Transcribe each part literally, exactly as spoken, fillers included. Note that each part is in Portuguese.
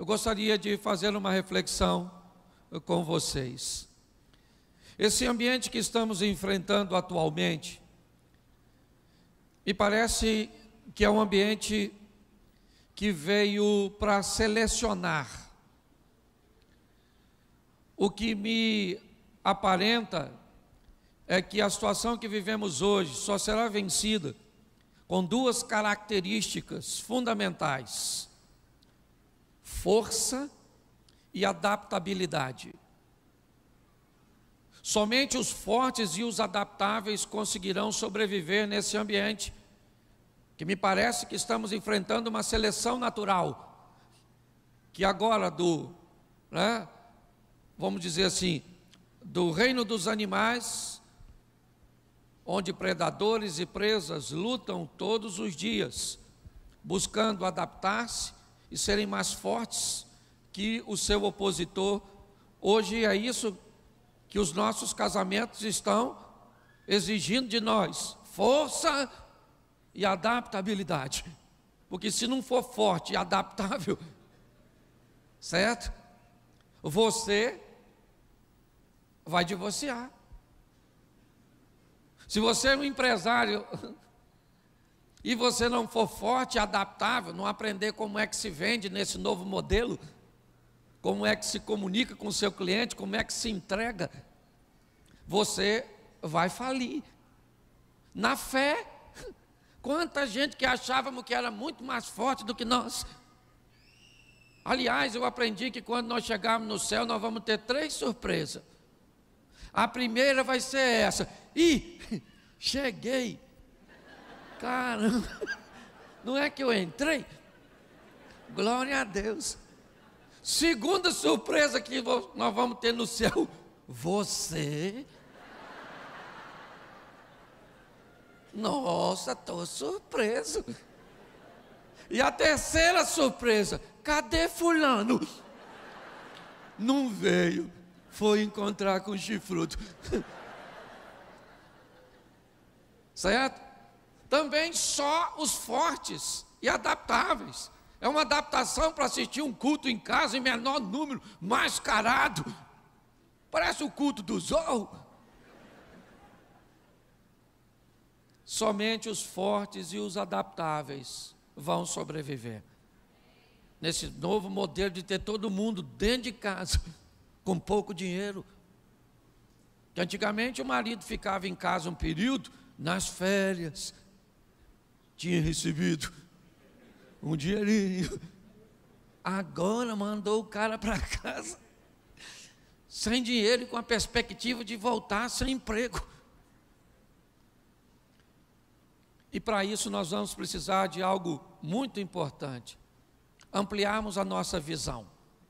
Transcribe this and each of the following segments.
eu gostaria de fazer uma reflexão com vocês. Esse ambiente que estamos enfrentando atualmente, me parece que é um ambiente que veio para selecionar. O que me aparenta é que a situação que vivemos hoje só será vencida com duas características fundamentais: força e adaptabilidade. Somente os fortes e os adaptáveis conseguirão sobreviver nesse ambiente, que me parece que estamos enfrentando uma seleção natural, que agora do, né, vamos dizer assim, do reino dos animais, onde predadores e presas lutam todos os dias, buscando adaptar-se e serem mais fortes que o seu opositor. Hoje é isso que os nossos casamentos estão exigindo de nós: força e adaptabilidade. Porque se não for forte e adaptável, certo? Você vai divorciar. Se você é um empresário e você não for forte e adaptável, não aprender como é que se vende nesse novo modelo, como é que se comunica com o seu cliente, como é que se entrega, você vai falir. Na fé, quanta gente que achávamos que era muito mais forte do que nós. Aliás, eu aprendi que quando nós chegarmos no céu, nós vamos ter três surpresas. A primeira vai ser essa: ih, cheguei, caramba, não é que eu entrei? Glória a Deus. Segunda surpresa que nós vamos ter no céu: você, nossa, estou surpreso. E a terceira surpresa: cadê fulano? Não veio, foi encontrar com o chifrudo. Certo? Também só os fortes e adaptáveis. É uma adaptação para assistir um culto em casa em menor número, mascarado. Parece o culto do Zorro. Somente os fortes e os adaptáveis vão sobreviver nesse novo modelo de ter todo mundo dentro de casa, com pouco dinheiro. Que antigamente o marido ficava em casa um período, nas férias, tinha recebido um dinheirinho. Agora mandou o cara para casa sem dinheiro e com a perspectiva de voltar sem emprego. E para isso nós vamos precisar de algo muito importante: ampliarmos a nossa visão.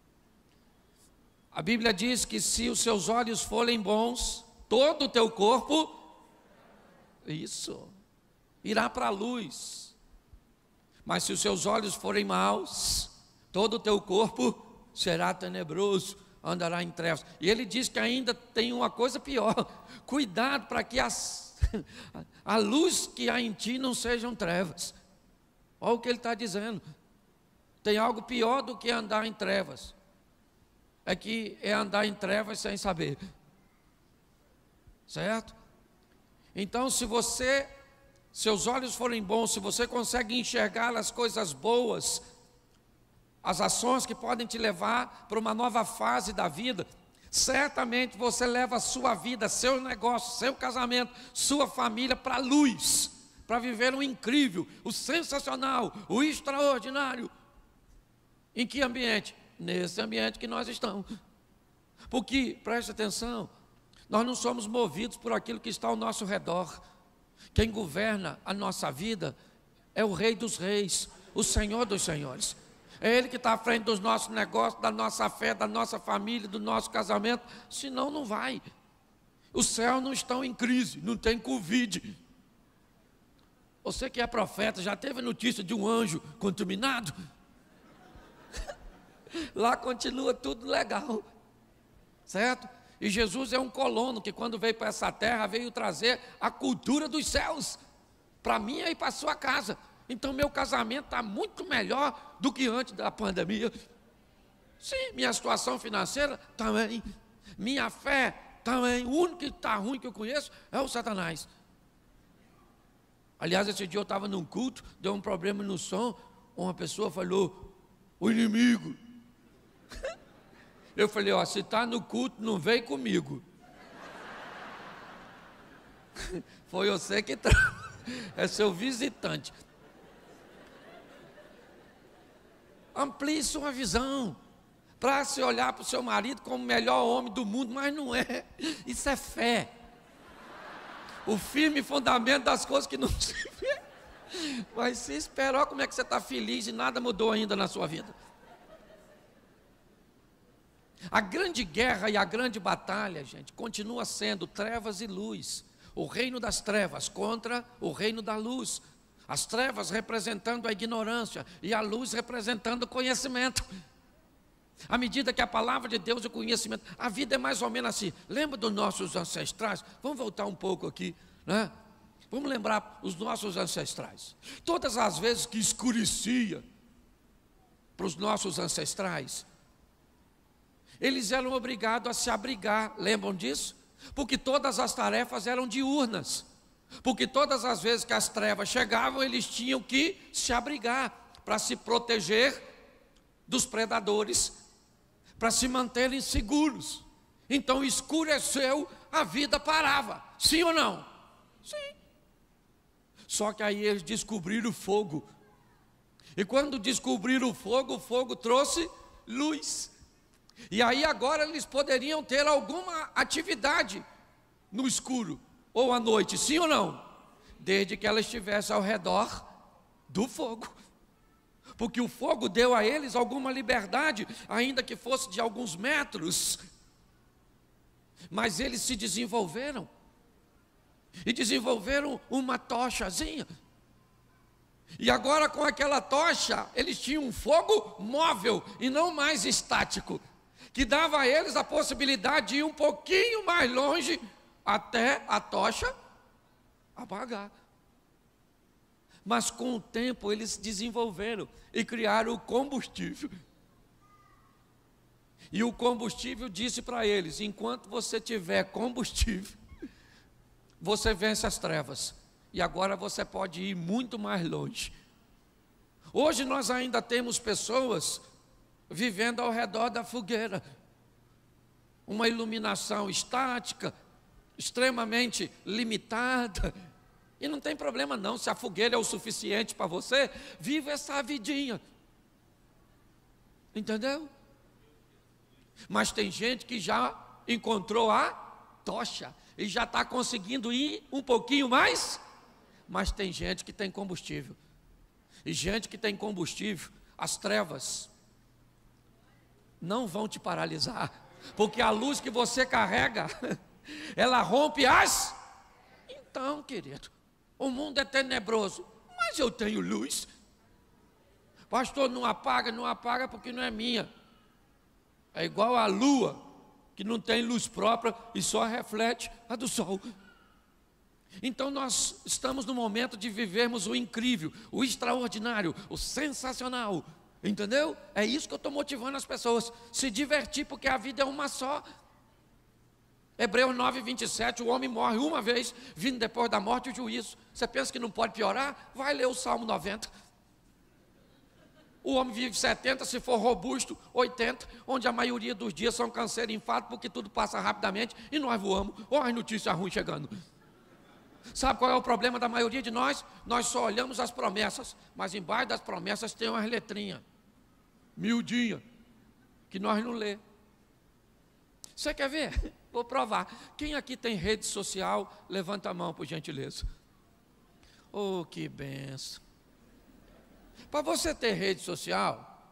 A Bíblia diz que se os seus olhos forem bons, todo o teu corpo, isso, irá para a luz. Mas se os seus olhos forem maus, todo o teu corpo será tenebroso, andará em trevas. E ele diz que ainda tem uma coisa pior: cuidado para que as, a luz que há em ti não sejam trevas. Olha o que ele está dizendo. Tem algo pior do que andar em trevas. É que é andar em trevas sem saber. Certo? Então, se você, seus olhos forem bons, se você consegue enxergar as coisas boas, as ações que podem te levar para uma nova fase da vida, certamente você leva a sua vida, seu negócio, seu casamento, sua família para a luz, para viver o incrível, o sensacional, o extraordinário. Em que ambiente? Nesse ambiente que nós estamos. Porque, preste atenção, nós não somos movidos por aquilo que está ao nosso redor. Quem governa a nossa vida é o Rei dos Reis, o Senhor dos Senhores. É Ele que está à frente dos nossos negócios, da nossa fé, da nossa família, do nosso casamento. Senão não vai. Os céus não estão em crise, não tem Covid. Você que é profeta, já teve notícia de um anjo contaminado? Lá continua tudo legal, certo? E Jesus é um colono que quando veio para essa terra, veio trazer a cultura dos céus, para mim e para a sua casa. Então meu casamento está muito melhor do que antes da pandemia. Sim, minha situação financeira também. Minha fé também. O único que está ruim que eu conheço é o Satanás. Aliás, esse dia eu estava num culto, deu um problema no som, uma pessoa falou, o inimigo. Eu falei, ó, se está no culto, não vem comigo. Foi você que tra... é seu visitante. Amplie sua visão, para se olhar para o seu marido como o melhor homem do mundo, mas não é. Isso é fé. O firme fundamento das coisas que não se vê. Mas se esperou, como é que você está feliz e nada mudou ainda na sua vida? A grande guerra e a grande batalha, gente, continua sendo trevas e luz. O reino das trevas contra o reino da luz. As trevas representando a ignorância e a luz representando o conhecimento. À medida que a palavra de Deus e o conhecimento, a vida é mais ou menos assim. Lembra dos nossos ancestrais? Vamos voltar um pouco aqui, né? Vamos lembrar os nossos ancestrais. Todas as vezes que escurecia para os nossos ancestrais, eles eram obrigados a se abrigar, lembram disso? Porque todas as tarefas eram diurnas. Porque todas as vezes que as trevas chegavam, eles tinham que se abrigar para se proteger dos predadores, para se manterem seguros. Então escureceu, a vida parava. Sim ou não? Sim. Só que aí eles descobriram o fogo. E quando descobriram o fogo, o fogo trouxe luz. E aí agora eles poderiam ter alguma atividade no escuro ou à noite, sim ou não? Desde que ela estivesse ao redor do fogo. Porque o fogo deu a eles alguma liberdade, ainda que fosse de alguns metros. Mas eles se desenvolveram. E desenvolveram uma tochazinha. E agora com aquela tocha, eles tinham um fogo móvel e não mais estático, que dava a eles a possibilidade de ir um pouquinho mais longe até a tocha apagar. Mas com o tempo eles desenvolveram e criaram o combustível. E o combustível disse para eles, enquanto você tiver combustível, você vence as trevas. E agora você pode ir muito mais longe. Hoje nós ainda temos pessoas vivendo ao redor da fogueira. Uma iluminação estática, extremamente limitada. E não tem problema não, se a fogueira é o suficiente para você, viva essa vidinha. Entendeu? Mas tem gente que já encontrou a tocha e já está conseguindo ir um pouquinho mais. Mas tem gente que tem combustível. E gente que tem combustível, as trevas não vão te paralisar. Porque a luz que você carrega, ela rompe as... Então, querido, o mundo é tenebroso, mas eu tenho luz. Pastor, não apaga, não apaga porque não é minha. É igual a lua, que não tem luz própria e só reflete a do sol. Então nós estamos no momento de vivermos o incrível, o extraordinário, o sensacional. Entendeu? É isso que eu estou motivando as pessoas. Se divertir, porque a vida é uma só. Hebreus nove, vinte e sete, o homem morre uma vez, vindo depois da morte o juízo. Você pensa que não pode piorar? Vai ler o Salmo noventa. O homem vive setenta, se for robusto, oitenta, onde a maioria dos dias são câncer e infarto, porque tudo passa rapidamente e nós voamos. Olha as notícias ruins chegando. Sabe qual é o problema da maioria de nós? Nós só olhamos as promessas, mas embaixo das promessas tem umas letrinhas, miudinha, que nós não lê. Você quer ver? Vou provar. Quem aqui tem rede social, levanta a mão, por gentileza. Oh, que benção. Para você ter rede social,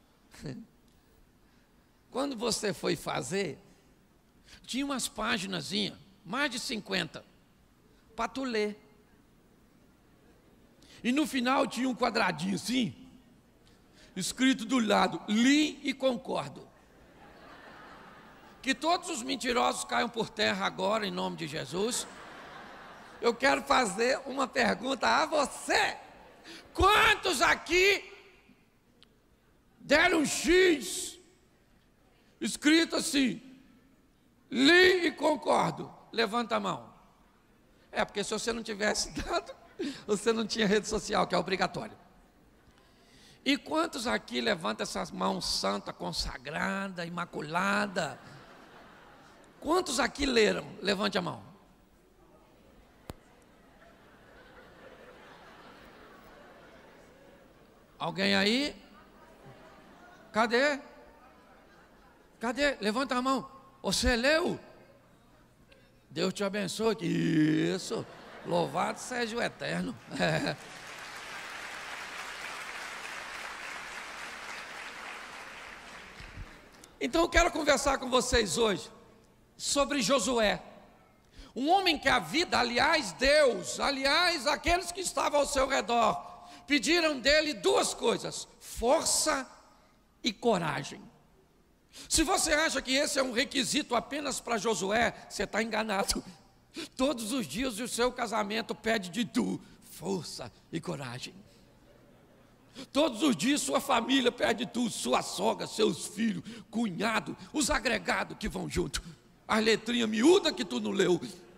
quando você foi fazer, tinha umas paginazinhas, mais de cinquenta, para tu ler. E no final tinha um quadradinho assim, escrito do lado, li e concordo. Que todos os mentirosos caiam por terra agora, em nome de Jesus. Eu quero fazer uma pergunta a você. Quantos aqui deram X escrito assim, li e concordo, levanta a mão. É, porque se você não tivesse dado, você não tinha rede social, que é obrigatório. E quantos aqui levantam essas mãos santa, consagrada, imaculada? Quantos aqui leram? Levante a mão. Alguém aí? Cadê? Cadê? Levanta a mão. Você leu? Deus te abençoe. Isso. Louvado seja o Eterno. É. Então eu quero conversar com vocês hoje sobre Josué. Um homem que a vida, aliás, Deus, aliás, aqueles que estavam ao seu redor, pediram dele duas coisas: força e coragem. Se você acha que esse é um requisito apenas para Josué, você está enganado. Todos os dias o seu casamento pede de tu força e coragem. Todos os dias sua família pede tu, sua sogra, seus filhos, cunhado, os agregados que vão junto, as letrinhas miúdas que tu não leu,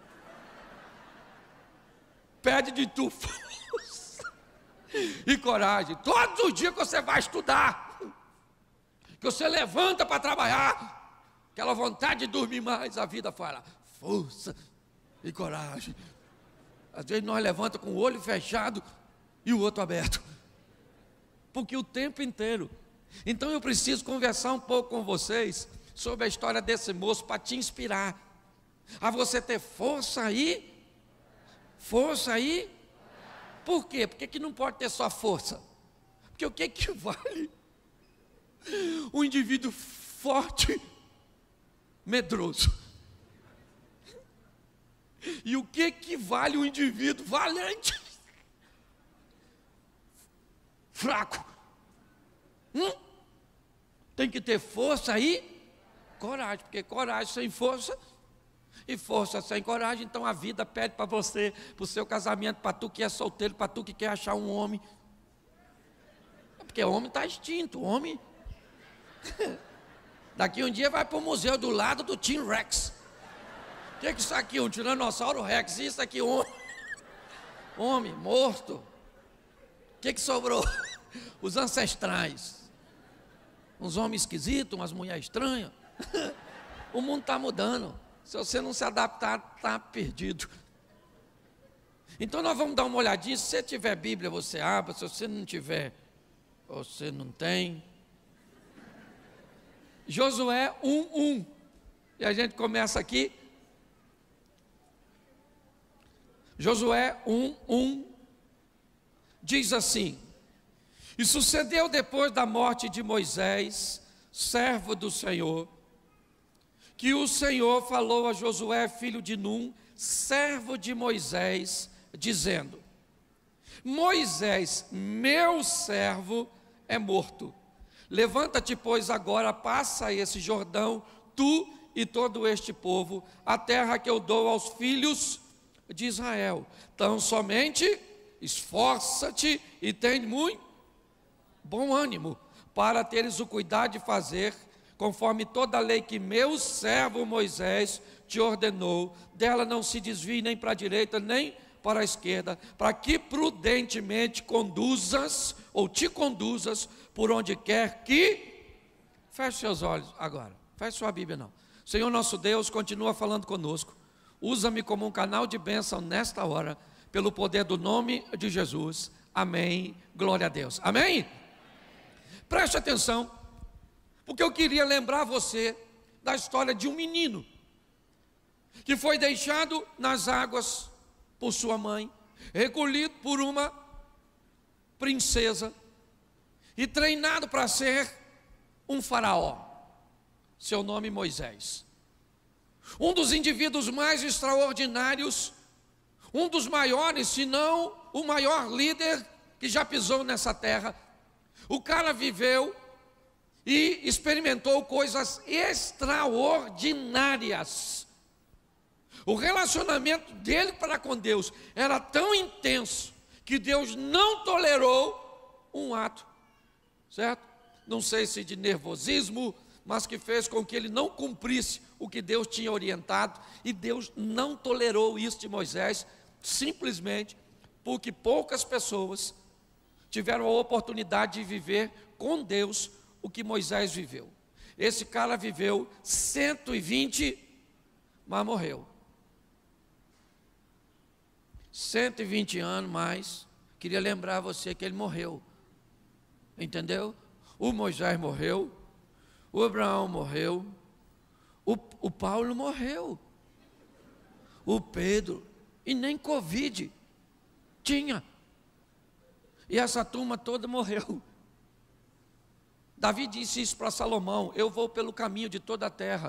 pede de tu força e coragem. Todos os dias que você vai estudar, que você levanta para trabalhar, aquela vontade de dormir mais, a vida fala força e coragem. Às vezes nós levantamos com o olho fechado e o outro aberto, porque o tempo inteiro. Então eu preciso conversar um pouco com vocês sobre a história desse moço, para te inspirar a você ter força aí, força aí. Por quê? Porque que não pode ter só força? Porque o que que vale um indivíduo forte, medroso? E o que que vale um indivíduo valente, fraco? Hum? Tem que ter força e coragem, porque coragem sem força e força sem coragem, então a vida pede para você, para o seu casamento, para tu que é solteiro, para tu que quer achar um homem, porque o homem está extinto, o homem daqui um dia vai para o museu do lado do T-Rex. O que é que isso aqui? Um tiranossauro Rex, isso aqui, um homem morto. O que que sobrou? Os ancestrais, uns homens esquisitos, umas mulheres estranhas. O mundo está mudando. Se você não se adaptar, está perdido. Então nós vamos dar uma olhadinha. Se você tiver Bíblia, você abre. Se você não tiver, você não tem. Josué um, um. E a gente começa aqui. Josué um, um. Diz assim: e sucedeu depois da morte de Moisés, servo do Senhor, que o Senhor falou a Josué, filho de Num, servo de Moisés, dizendo: Moisés, meu servo, é morto. Levanta-te, pois, agora, passa esse Jordão, tu e todo este povo, a terra que eu dou aos filhos de Israel. Tão somente esforça-te e tem muito bom ânimo, para teres o cuidado de fazer conforme toda a lei que meu servo Moisés te ordenou. Dela não se desvie nem para a direita, nem para a esquerda, para que prudentemente conduzas, ou te conduzas, por onde quer que... Feche seus olhos agora, feche sua Bíblia não. Senhor nosso Deus, continua falando conosco. Usa-me como um canal de bênção nesta hora, pelo poder do nome de Jesus. Amém, glória a Deus. Amém? Preste atenção, porque eu queria lembrar você da história de um menino que foi deixado nas águas por sua mãe, recolhido por uma princesa e treinado para ser um faraó. Seu nome Moisés. Um dos indivíduos mais extraordinários, um dos maiores, se não o maior líder que já pisou nessa terra. O cara viveu e experimentou coisas extraordinárias. O relacionamento dele para com Deus era tão intenso que Deus não tolerou um ato, certo? Não sei se de nervosismo, mas que fez com que ele não cumprisse o que Deus tinha orientado, e Deus não tolerou isso de Moisés, simplesmente porque poucas pessoas tiveram a oportunidade de viver com Deus o que Moisés viveu. Esse cara viveu cento e vinte, mas morreu. cento e vinte anos mais, queria lembrar você que ele morreu. Entendeu? O Moisés morreu, o Abraão morreu, o, o Paulo morreu, o Pedro, e nem Covid tinha. E essa turma toda morreu. Davi disse isso para Salomão: eu vou pelo caminho de toda a terra.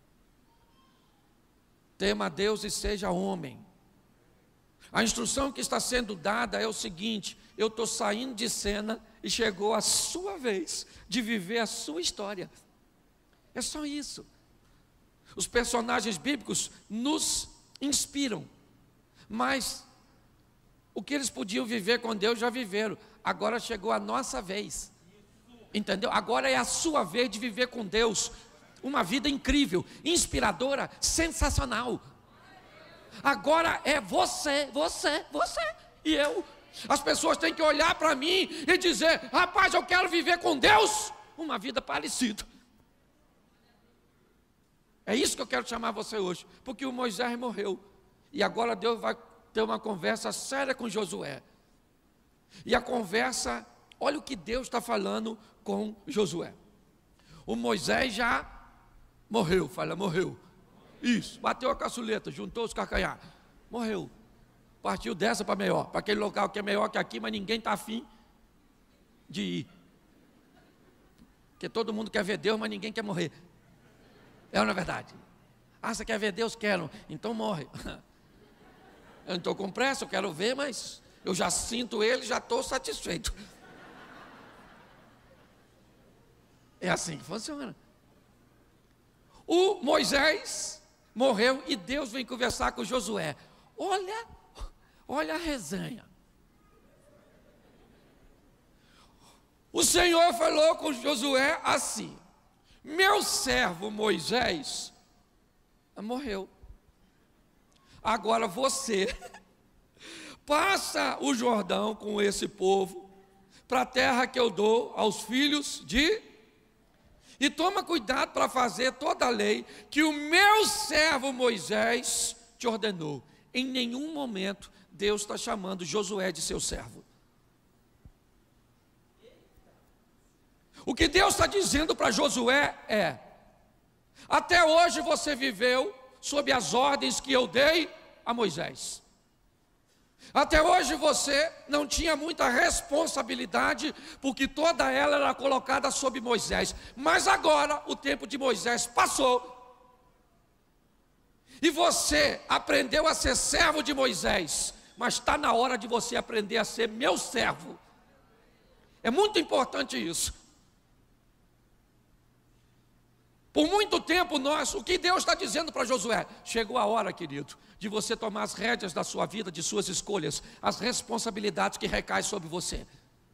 Tema a Deus e seja homem. A instrução que está sendo dada é o seguinte: eu estou saindo de cena e chegou a sua vez de viver a sua história. É só isso. Os personagens bíblicos nos inspiram, mas o que eles podiam viver com Deus já viveram. Agora chegou a nossa vez. Entendeu? Agora é a sua vez de viver com Deus uma vida incrível, inspiradora, sensacional. Agora é você, você, você e eu. As pessoas têm que olhar para mim e dizer: rapaz, eu quero viver com Deus uma vida parecida. É isso que eu quero chamar você hoje, porque o Moisés morreu, e agora Deus vai ter uma conversa séria com Josué. E a conversa, olha o que Deus está falando com Josué. O Moisés já morreu, fala, morreu. Isso, bateu a caçuleta, juntou os calcanhar, morreu. Partiu dessa para melhor, para aquele local que é melhor que aqui, mas ninguém está afim de ir. Porque todo mundo quer ver Deus, mas ninguém quer morrer. É ou não é verdade? Ah, você quer ver Deus? Quero, então morre. Eu não estou com pressa, eu quero ver, mas eu já sinto Ele, já estou satisfeito. É assim que funciona. O Moisés morreu e Deus vem conversar com Josué. Olha, olha a resenha. O Senhor falou com Josué assim: meu servo Moisés morreu. Agora você passa o Jordão com esse povo para a terra que eu dou aos filhos de... E toma cuidado para fazer toda a lei que o meu servo Moisés te ordenou. Em nenhum momento Deus está chamando Josué de seu servo. O que Deus está dizendo para Josué é: até hoje você viveu sob as ordens que eu dei a Moisés. Até hoje você não tinha muita responsabilidade, porque toda ela era colocada sob Moisés. Mas agora o tempo de Moisés passou, e você aprendeu a ser servo de Moisés, mas está na hora de você aprender a ser meu servo. É muito importante isso. Por muito tempo nós, o que Deus está dizendo para Josué? Chegou a hora, querido, de você tomar as rédeas da sua vida, de suas escolhas, as responsabilidades que recaem sobre você.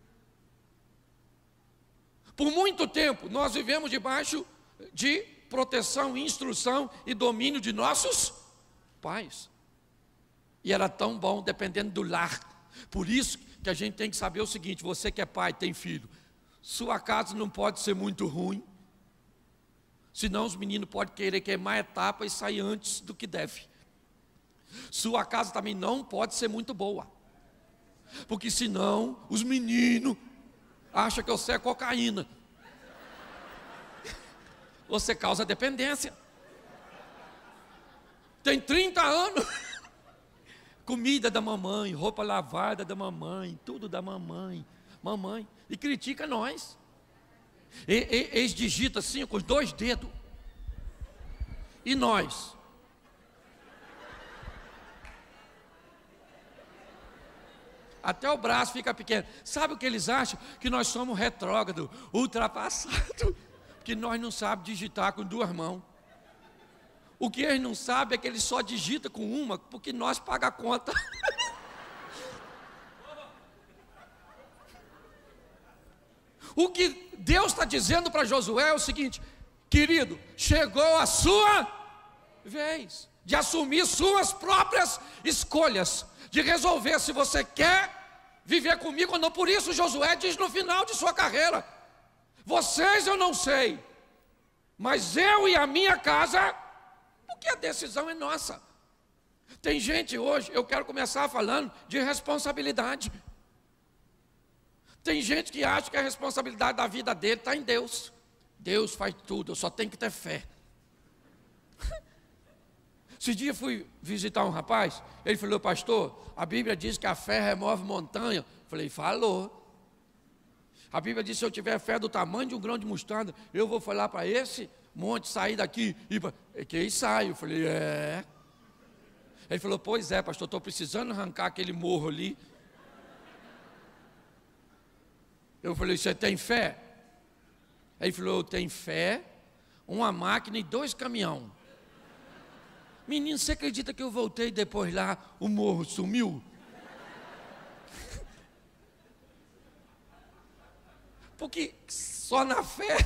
Por muito tempo nós vivemos debaixo de proteção, instrução e domínio de nossos pais. E era tão bom dependendo do lar. Por isso que a gente tem que saber o seguinte: você que é pai, tem filho, sua casa não pode ser muito ruim, senão os meninos podem querer queimar a etapa e sair antes do que deve. Sua casa também não pode ser muito boa, porque senão os meninos acham que você é cocaína. Você causa dependência. Tem trinta anos, comida da mamãe, roupa lavada da mamãe, tudo da mamãe, mamãe, e critica nós. E, e, eles digitam assim com os dois dedos. E nós? Até o braço fica pequeno. Sabe o que eles acham? Que nós somos retrógrados, ultrapassados, porque nós não sabemos digitar com duas mãos. O que eles não sabem é que eles só digitam com uma, porque nós pagamos a conta. O que Deus está dizendo para Josué é o seguinte: Querido, chegou a sua vez de assumir suas próprias escolhas, de resolver se você quer viver comigo ou não. Por isso Josué diz no final de sua carreira: vocês eu não sei, mas eu e a minha casa, porque a decisão é nossa. Tem gente hoje, eu quero começar falando de responsabilidade. Tem gente que acha que a responsabilidade da vida dele está em Deus. Deus faz tudo, eu só tenho que ter fé. Esse dia fui visitar um rapaz, ele falou: pastor, a Bíblia diz que a fé remove montanha. Eu falei: falou. A Bíblia diz: se eu tiver fé do tamanho de um grão de mostarda, eu vou falar para esse monte sair daqui e pra... que aí sai. Eu falei: é. Ele falou: pois é, pastor, estou precisando arrancar aquele morro ali. Eu falei: você tem fé? Ele falou: eu tenho fé, uma máquina e dois caminhões. Menino, você acredita que eu voltei depois lá, o morro sumiu? Porque só na fé.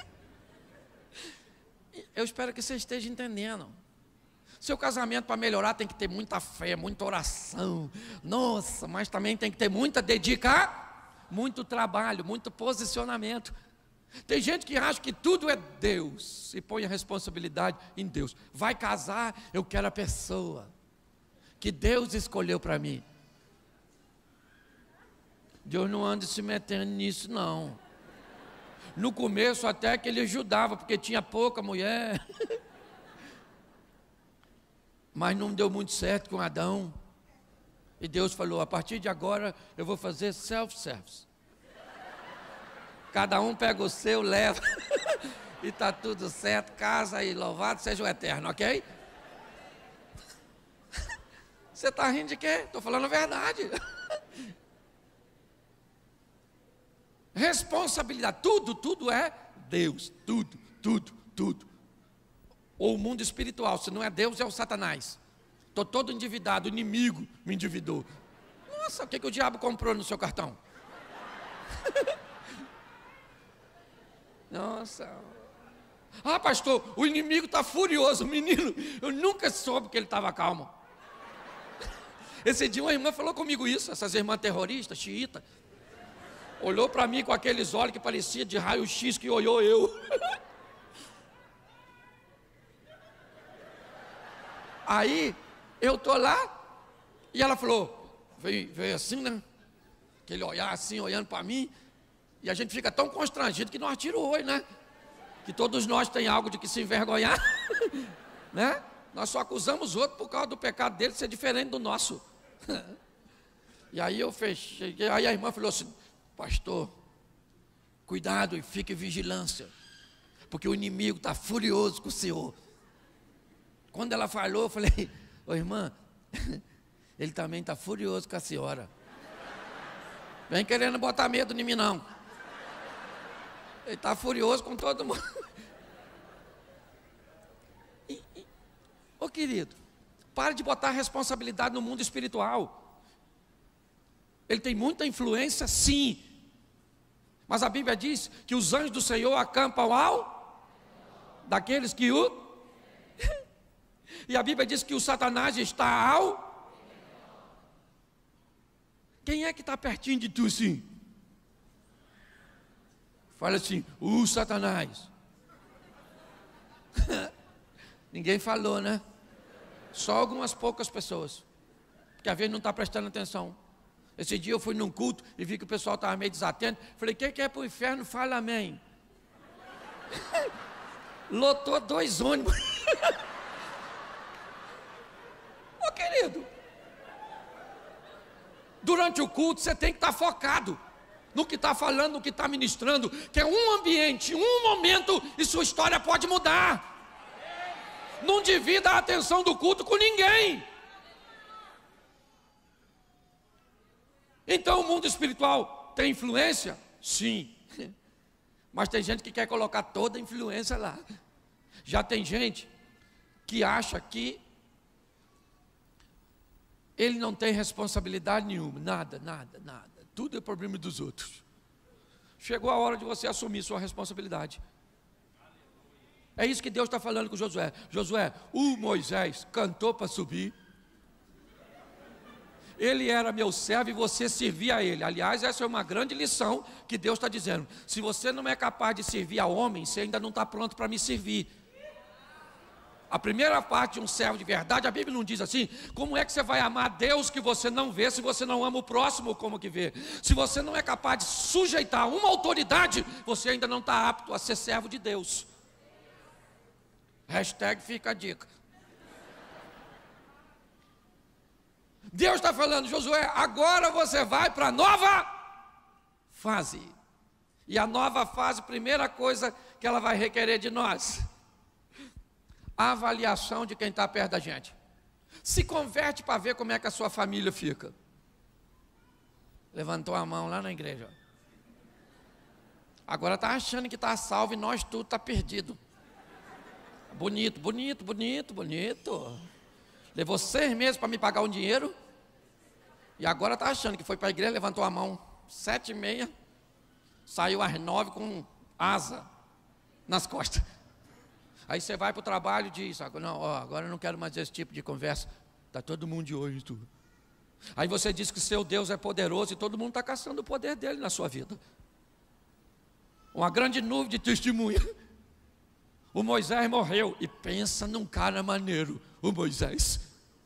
Eu espero que você esteja entendendo. Seu casamento, para melhorar, tem que ter muita fé, muita oração. Nossa, mas também tem que ter muita dedicação, muito trabalho, muito posicionamento. Tem gente que acha que tudo é Deus e põe a responsabilidade em Deus. Vai casar, eu quero a pessoa que Deus escolheu para mim. Deus não anda se metendo nisso, não. No começo até que ele ajudava, porque tinha pouca mulher. Mas não deu muito certo com Adão. E Deus falou: a partir de agora eu vou fazer self-service. Cada um pega o seu, leva. E está tudo certo, casa e louvado seja o eterno, ok? Você está rindo de quê? Estou falando a verdade. Responsabilidade, tudo, tudo é Deus. Tudo, tudo, tudo. Ou o mundo espiritual, se não é Deus, é o Satanás. Estou todo endividado, o inimigo me endividou. Nossa, o que, que o diabo comprou no seu cartão? Nossa. Ah, pastor, o inimigo está furioso. Menino, eu nunca soube que ele estava calmo. Esse dia uma irmã falou comigo isso, essas irmãs terroristas, xiita. Olhou para mim com aqueles olhos que parecia de raio-x que olhou eu. Aí, eu estou lá, e ela falou, veio, veio assim, né? Aquele olhar assim, olhando para mim, e a gente fica tão constrangido que nós tiramos hoje, né? Que todos nós tem algo de que se envergonhar, né? Nós só acusamos o outro por causa do pecado dele ser diferente do nosso. E aí eu fechei, aí a irmã falou assim, pastor, cuidado e fique em vigilância, porque o inimigo está furioso com o senhor. Quando ela falou, eu falei, ô irmã, ele também está furioso com a senhora. Vem querendo botar medo em mim não. Ele está furioso com todo mundo. E, e, ô querido, pare de botar responsabilidade no mundo espiritual. Ele tem muita influência, sim. Mas a Bíblia diz que os anjos do Senhor acampam ao daqueles que o... E a Bíblia diz que o Satanás está ao... Quem é que está pertinho de tu, sim? Fala assim, o Satanás. Ninguém falou, né? Só algumas poucas pessoas. Porque às vezes não está prestando atenção. Esse dia eu fui num culto e vi que o pessoal estava meio desatento. Falei, quem quer ir para o inferno, fala amém. Lotou dois ônibus. Ô querido, durante o culto você tem que estar focado no que está falando, no que está ministrando, que é um ambiente, um momento e sua história pode mudar. Não divida a atenção do culto com ninguém. Então o mundo espiritual tem influência? Sim. Mas tem gente que quer colocar toda a influência lá. Já tem gente que acha que ele não tem responsabilidade nenhuma, nada, nada, nada. Tudo é problema dos outros. Chegou a hora de você assumir sua responsabilidade. É isso que Deus está falando com Josué. Josué, o Moisés cantou para subir. Ele era meu servo e você servia a ele. Aliás, essa é uma grande lição que Deus está dizendo. Se você não é capaz de servir a homem, você ainda não está pronto para me servir. A primeira parte de um servo de verdade, a Bíblia não diz assim: como é que você vai amar Deus que você não vê, se você não ama o próximo como que vê? Se você não é capaz de sujeitar uma autoridade, você ainda não está apto a ser servo de Deus. Hashtag fica a dica. Deus está falando, Josué, agora você vai para a nova fase. E a nova fase, primeira coisa que ela vai requerer de nós: a avaliação de quem está perto da gente. Se converte para ver como é que a sua família fica. Levantou a mão lá na igreja. Agora está achando que está salvo e nós tudo está perdido. Bonito, bonito, bonito, bonito. Levou seis meses para me pagar um dinheiro. E agora está achando que foi para a igreja, levantou a mão sete e meia, saiu às nove com asa nas costas. Aí você vai para o trabalho e diz: não, ó, agora eu não quero mais esse tipo de conversa. Está todo mundo de olho em tudo. Aí você diz que seu Deus é poderoso e todo mundo está caçando o poder dele na sua vida. Uma grande nuvem de testemunha. O Moisés morreu. E pensa num cara maneiro, o Moisés.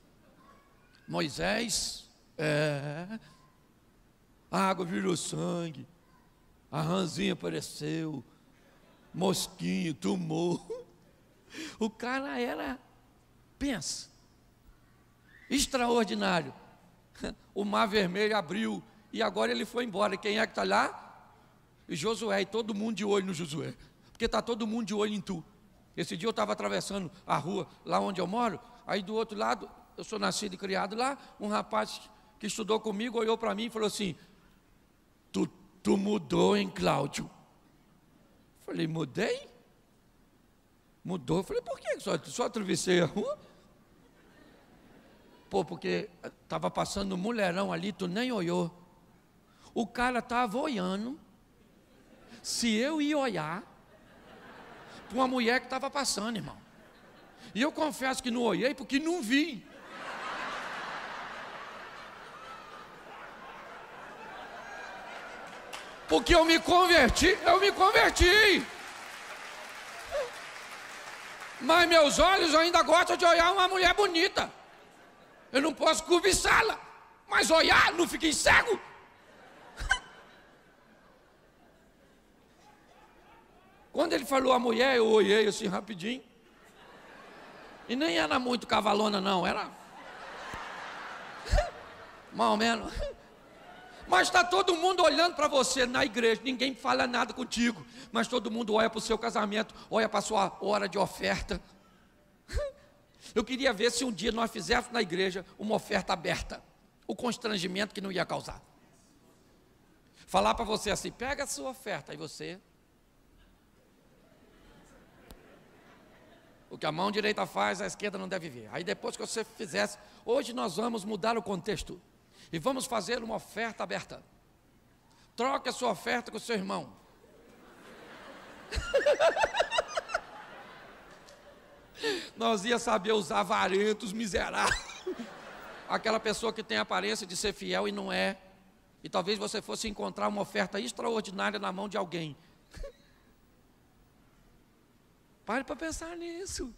Moisés, é, a água virou sangue, a rãzinha apareceu, mosquinho, tumor. O cara era, pensa, extraordinário. O mar vermelho abriu e agora ele foi embora. Quem é que está lá? E Josué, e todo mundo de olho no Josué, porque está todo mundo de olho em tu. Esse dia eu estava atravessando a rua, lá onde eu moro, aí do outro lado, eu sou nascido e criado lá, um rapaz que estudou comigo olhou para mim e falou assim: tu, tu mudou, hein, Cláudio? Falei: mudei? Mudou? Eu falei: por que só, só atravessei a rua? Pô, porque estava passando um mulherão ali, tu nem olhou. O cara estava olhando. Se eu ia olhar para uma mulher que estava passando, irmão. E eu confesso que não olhei porque não vi. Porque eu me converti, eu me converti. Mas meus olhos ainda gostam de olhar uma mulher bonita. Eu não posso cobiçá-la, mas olhar, não fiquei cego. Quando ele falou a mulher, eu olhei assim rapidinho. E nem era muito cavalona não, era mais ou menos. Mas está todo mundo olhando para você na igreja, ninguém fala nada contigo, mas todo mundo olha para o seu casamento, olha para a sua hora de oferta. Eu queria ver se um dia nós fizéssemos na igreja uma oferta aberta, o constrangimento que não ia causar. Falar para você assim: pega a sua oferta, e você... O que a mão direita faz, a esquerda não deve ver. Aí depois que você fizesse, hoje nós vamos mudar o contexto e vamos fazer uma oferta aberta. Troque a sua oferta com o seu irmão. Nós ia saber os avarentos, miseráveis. Aquela pessoa que tem a aparência de ser fiel e não é. E talvez você fosse encontrar uma oferta extraordinária na mão de alguém. Pare para pensar nisso.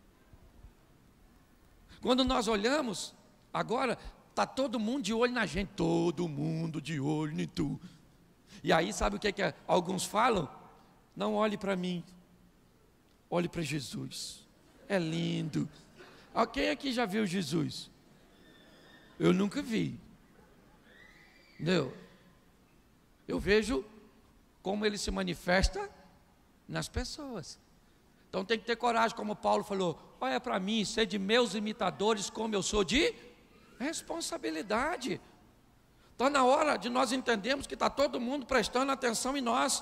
Quando nós olhamos, agora está todo mundo de olho na gente. Todo mundo de olho em tu. E aí sabe o que, que alguns falam? Não olhe para mim, olhe para Jesus. É lindo. Quem aqui já viu Jesus? Eu nunca vi. Não. Eu vejo como ele se manifesta nas pessoas. Então tem que ter coragem, como Paulo falou: olha para mim, sede meus imitadores, como eu sou de responsabilidade. Está na hora de nós entendermos que está todo mundo prestando atenção em nós.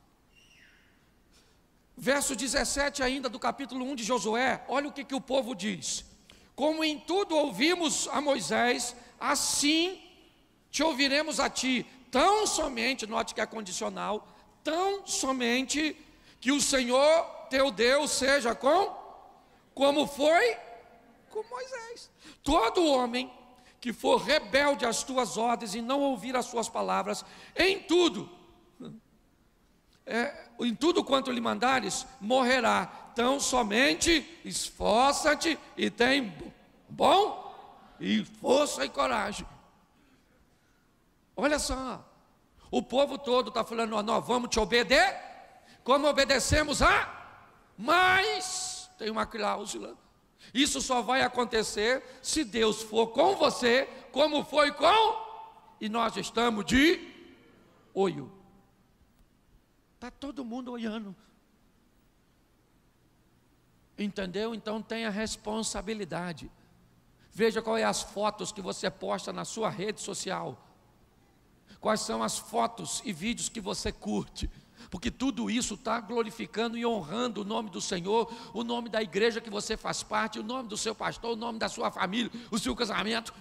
Verso dezessete ainda do capítulo um de Josué, olha o que, que o povo diz: como em tudo ouvimos a Moisés, assim te ouviremos a ti, tão somente, note que é condicional, tão somente que o Senhor teu Deus seja com, como foi com Moisés. Todo homem que for rebelde às tuas ordens e não ouvir as suas palavras, em tudo, é, em tudo quanto lhe mandares, morrerá. Então somente esforça-te e tem bom e força e coragem. Olha só, o povo todo está falando, nós vamos te obedecer, como obedecemos a, mas tem uma cláusula. Isso só vai acontecer se Deus for com você, como foi com, e nós estamos de olho. Está todo mundo olhando. Entendeu? Então tenha responsabilidade. Veja qual é as fotos que você posta na sua rede social. Quais são as fotos e vídeos que você curte. Porque tudo isso está glorificando e honrando o nome do Senhor, o nome da igreja que você faz parte, o nome do seu pastor, o nome da sua família, o seu casamento.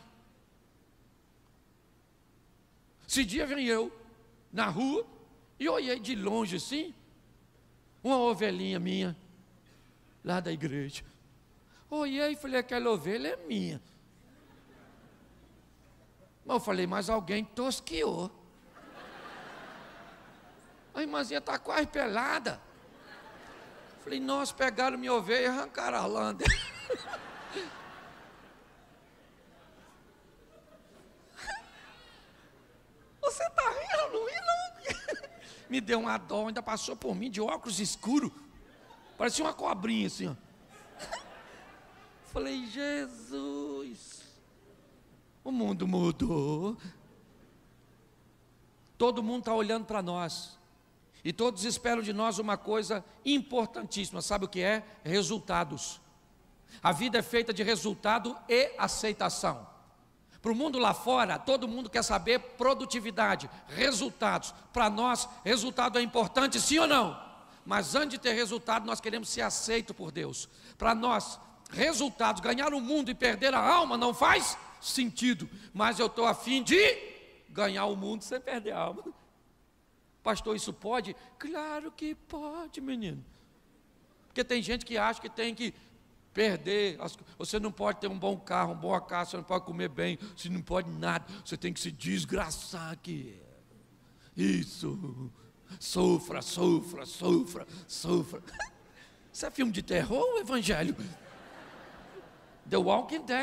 Esse dia vem eu na rua e olhei de longe assim, uma ovelhinha minha, lá da igreja. Olhei e falei, aquela ovelha é minha. Mas eu falei, mas alguém tosqueou. A irmãzinha está quase pelada. Falei, nós pegaram minha ovelha e arrancaram a lã dela. Você está rindo? Não ri não. Me deu uma dó, ainda passou por mim de óculos escuros. Parecia uma cobrinha assim, ó. Falei, Jesus, o mundo mudou. Todo mundo está olhando para nós. E todos esperam de nós uma coisa importantíssima, sabe o que é? Resultados. A vida é feita de resultado e aceitação. Para o mundo lá fora, todo mundo quer saber produtividade, resultados. Para nós, resultado é importante, sim ou não? Mas antes de ter resultado, nós queremos ser aceitos por Deus. Para nós, resultados, ganhar o mundo e perder a alma não faz sentido. Mas eu estou a fim de ganhar o mundo sem perder a alma. Pastor, isso pode? Claro que pode, menino. Porque tem gente que acha que tem que perder. Você não pode ter um bom carro, uma boa casa, você não pode comer bem, você não pode nada. Você tem que se desgraçar aqui. Isso. Sofra, sofra, sofra, sofra. Isso é filme de terror ou evangelho? The Walking Dead.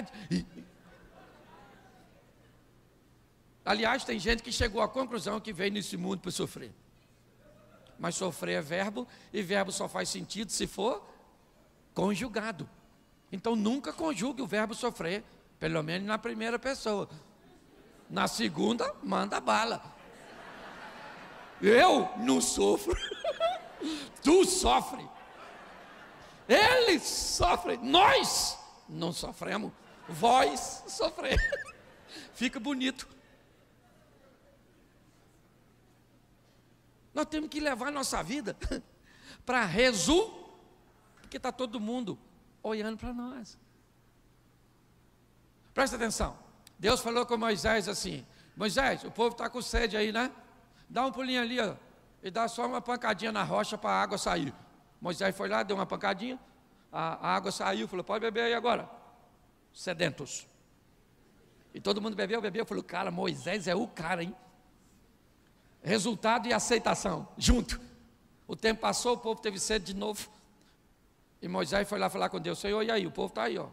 Aliás, tem gente que chegou à conclusão que veio nesse mundo para sofrer. Mas sofrer é verbo, e verbo só faz sentido se for conjugado. Então nunca conjugue o verbo sofrer, pelo menos na primeira pessoa. Na segunda, manda bala. Eu não sofro. Tu sofre. Ele sofre. Nós não sofremos. Vós sofrer. Fica bonito. Nós temos que levar a nossa vida para resultado, porque está todo mundo olhando para nós. Presta atenção. Deus falou com Moisés assim: Moisés, o povo está com sede aí, né? Dá um pulinho ali, ó, e dá só uma pancadinha na rocha para a água sair. Moisés foi lá, deu uma pancadinha, a, a água saiu, falou, pode beber aí agora. Sedentos. E todo mundo bebeu, bebeu, falou, cara, Moisés é o cara, hein? Resultado e aceitação, junto. O tempo passou, o povo teve sede de novo. E Moisés foi lá falar com Deus, Senhor, e aí? O povo está aí, ó.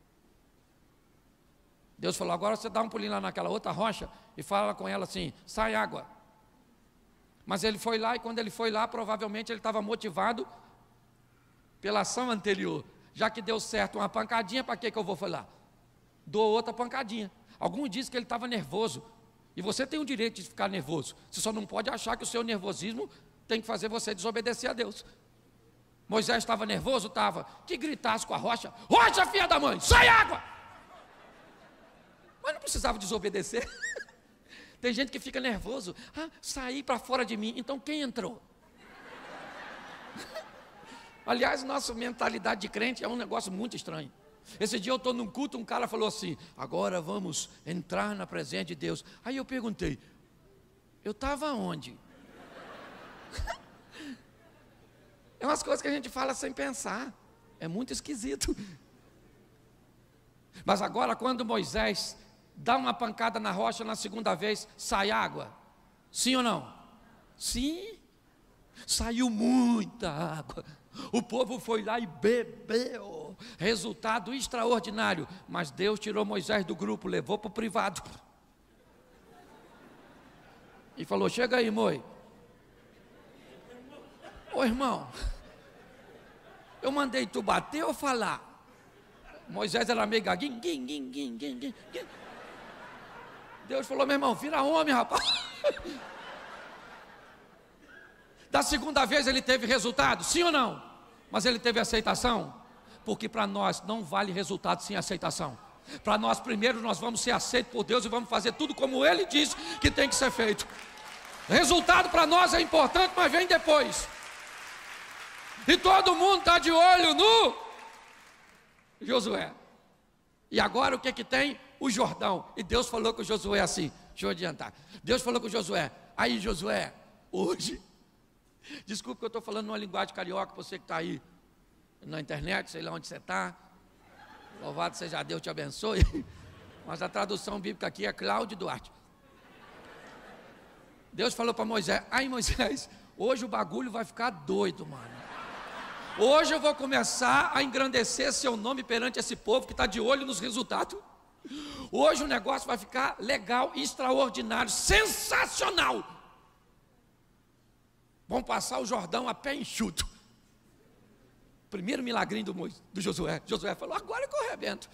Deus falou, agora você dá um pulinho lá naquela outra rocha e fala com ela assim, sai água. Mas ele foi lá, e quando ele foi lá, provavelmente ele estava motivado pela ação anterior. Já que deu certo uma pancadinha, para que que eu vou falar? Dou outra pancadinha. Alguns dizem que ele estava nervoso. E você tem o direito de ficar nervoso. Você só não pode achar que o seu nervosismo tem que fazer você desobedecer a Deus. Moisés estava nervoso? Estava. Que gritasse com a rocha, rocha, filha da mãe, sai água! Mas não precisava desobedecer. Tem gente que fica nervoso. Ah, saí para fora de mim. Então quem entrou? Aliás, nossa mentalidade de crente é um negócio muito estranho. Esse dia eu estou num culto, um cara falou assim, agora vamos entrar na presença de Deus. Aí eu perguntei, eu estava onde? Tem umas coisas que a gente fala sem pensar. É muito esquisito. Mas agora, quando Moisés dá uma pancada na rocha na segunda vez, sai água. Sim ou não? Sim. Saiu muita água. O povo foi lá e bebeu. Resultado extraordinário. Mas Deus tirou Moisés do grupo, levou para o privado. E falou: chega aí, Moi. Ô irmão, eu mandei tu bater ou falar? Moisés era meio gaguinho. Guim, guim, guim, guim, guim, guim. Deus falou: meu irmão, vira homem, rapaz. Da segunda vez ele teve resultado, sim ou não? Mas ele teve aceitação? Porque para nós não vale resultado sem aceitação. Para nós, primeiro, nós vamos ser aceitos por Deus e vamos fazer tudo como Ele disse que tem que ser feito. Resultado para nós é importante, mas vem depois. E todo mundo está de olho no Josué. E agora o que que tem? O Jordão. E Deus falou com Josué assim, deixa eu adiantar. Deus falou com Josué: aí Josué, hoje, desculpe que eu estou falando numa linguagem carioca, você que está aí na internet, sei lá onde você está, louvado seja Deus, te abençoe, mas a tradução bíblica aqui é Cláudio Duarte. Deus falou para Moisés: aí Moisés, hoje o bagulho vai ficar doido, mano. Hoje eu vou começar a engrandecer seu nome perante esse povo que está de olho nos resultados. Hoje o negócio vai ficar legal, extraordinário, sensacional. Vamos passar o Jordão a pé enxuto. Primeiro milagrinho do, do Josué. Josué falou: agora que eu arrebento.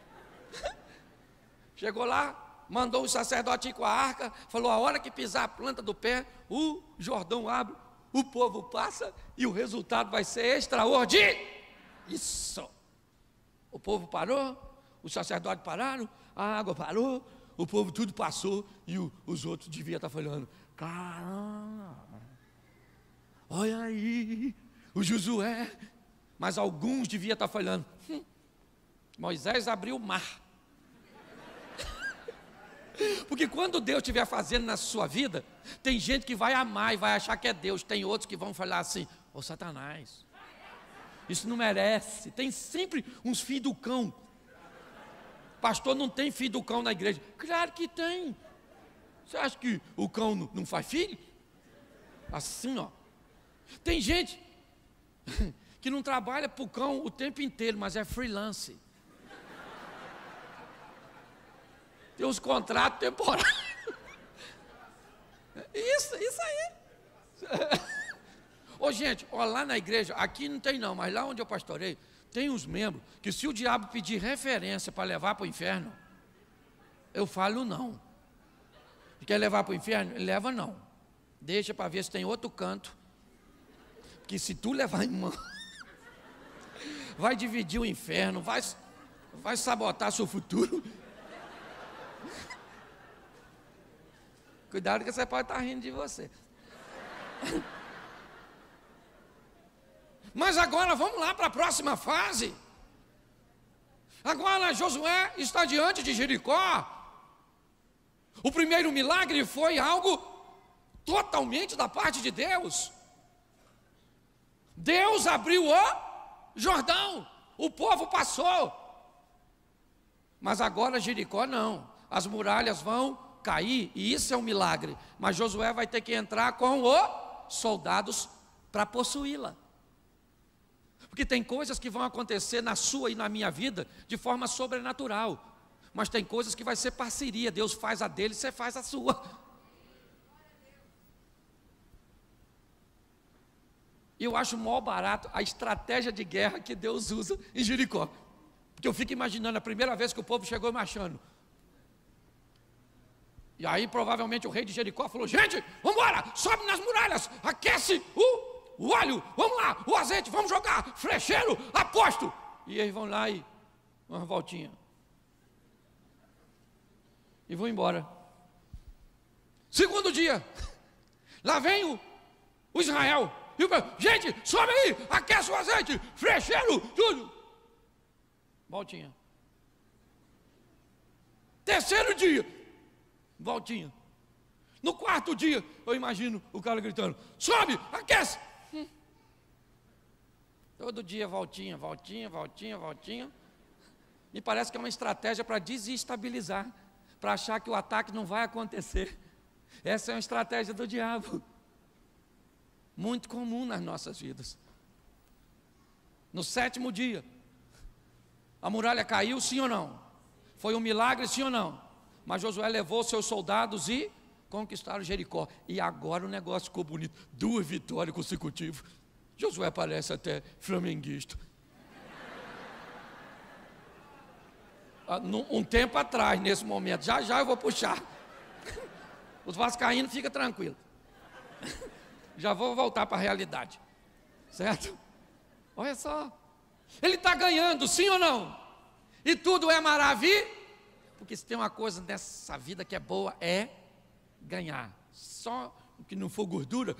Chegou lá, mandou o sacerdote ir com a arca, falou: a hora que pisar a planta do pé, o Jordão abre, o povo passa e o resultado vai ser extraordinário. Isso. O povo parou, os sacerdotes pararam, a água parou, o povo tudo passou e o, os outros deviam estar falando: caramba, olha aí, o Josué. Mas alguns deviam estar falando: hum, Moisés abriu o mar. Porque quando Deus estiver fazendo na sua vida, tem gente que vai amar e vai achar que é Deus. Tem outros que vão falar assim: ô Satanás, isso não merece. Tem sempre uns filhos do cão. Pastor, não tem filho do cão na igreja. Claro que tem. Você acha que o cão não, não faz filho? Assim, ó. Tem gente que não trabalha para o cão o tempo inteiro, mas é freelance. Tem uns contratos temporários. Isso, isso aí. Ô gente, ó, lá na igreja, aqui não tem não, mas lá onde eu pastorei, tem uns membros que se o diabo pedir referência para levar para o inferno, eu falo não. Quer levar para o inferno? Leva não. Deixa para ver se tem outro canto. Que se tu levar em mão, vai dividir o inferno, vai, vai sabotar seu futuro. Cuidado que você pode estar rindo de você. Mas agora vamos lá para a próxima fase. Agora Josué está diante de Jericó. O primeiro milagre foi algo totalmente da parte de Deus. Deus abriu o Jordão, o povo passou. Mas agora Jericó não. As muralhas vão cair, e isso é um milagre. Mas Josué vai ter que entrar com os soldados para possuí-la. Porque tem coisas que vão acontecer na sua e na minha vida de forma sobrenatural. Mas tem coisas que vai ser parceria. Deus faz a dele, você faz a sua. E eu acho mó barato a estratégia de guerra que Deus usa em Jericó. Porque eu fico imaginando a primeira vez que o povo chegou marchando. E aí provavelmente o rei de Jericó falou: gente, vamos embora, sobe nas muralhas, aquece o, o óleo, vamos lá, o azeite, vamos jogar, flecheiro, aposto. E eles vão lá e uma voltinha. E vão embora. Segundo dia, lá vem o, o Israel. E o, gente, sobe aí, aquece o azeite, flecheiro, tudo. Voltinha. Terceiro dia, voltinha. No quarto dia, eu imagino o cara gritando: sobe, aquece. Hum. Todo dia voltinha, voltinha, voltinha, voltinha. Me parece que é uma estratégia para desestabilizar, para achar que o ataque não vai acontecer. Essa é uma estratégia do diabo, muito comum nas nossas vidas. No sétimo dia, a muralha caiu, sim ou não? Foi um milagre, sim ou não? Mas Josué levou seus soldados e conquistaram Jericó. E agora o negócio ficou bonito. Duas vitórias consecutivas. Josué parece até flamenguista. Um tempo atrás, nesse momento, já já eu vou puxar. Os vascaínos, fica tranquilo. Já vou voltar para a realidade. Certo? Olha só. Ele está ganhando, sim ou não? E tudo é maravilha. Porque se tem uma coisa nessa vida que é boa, é ganhar. Só o que não for gordura,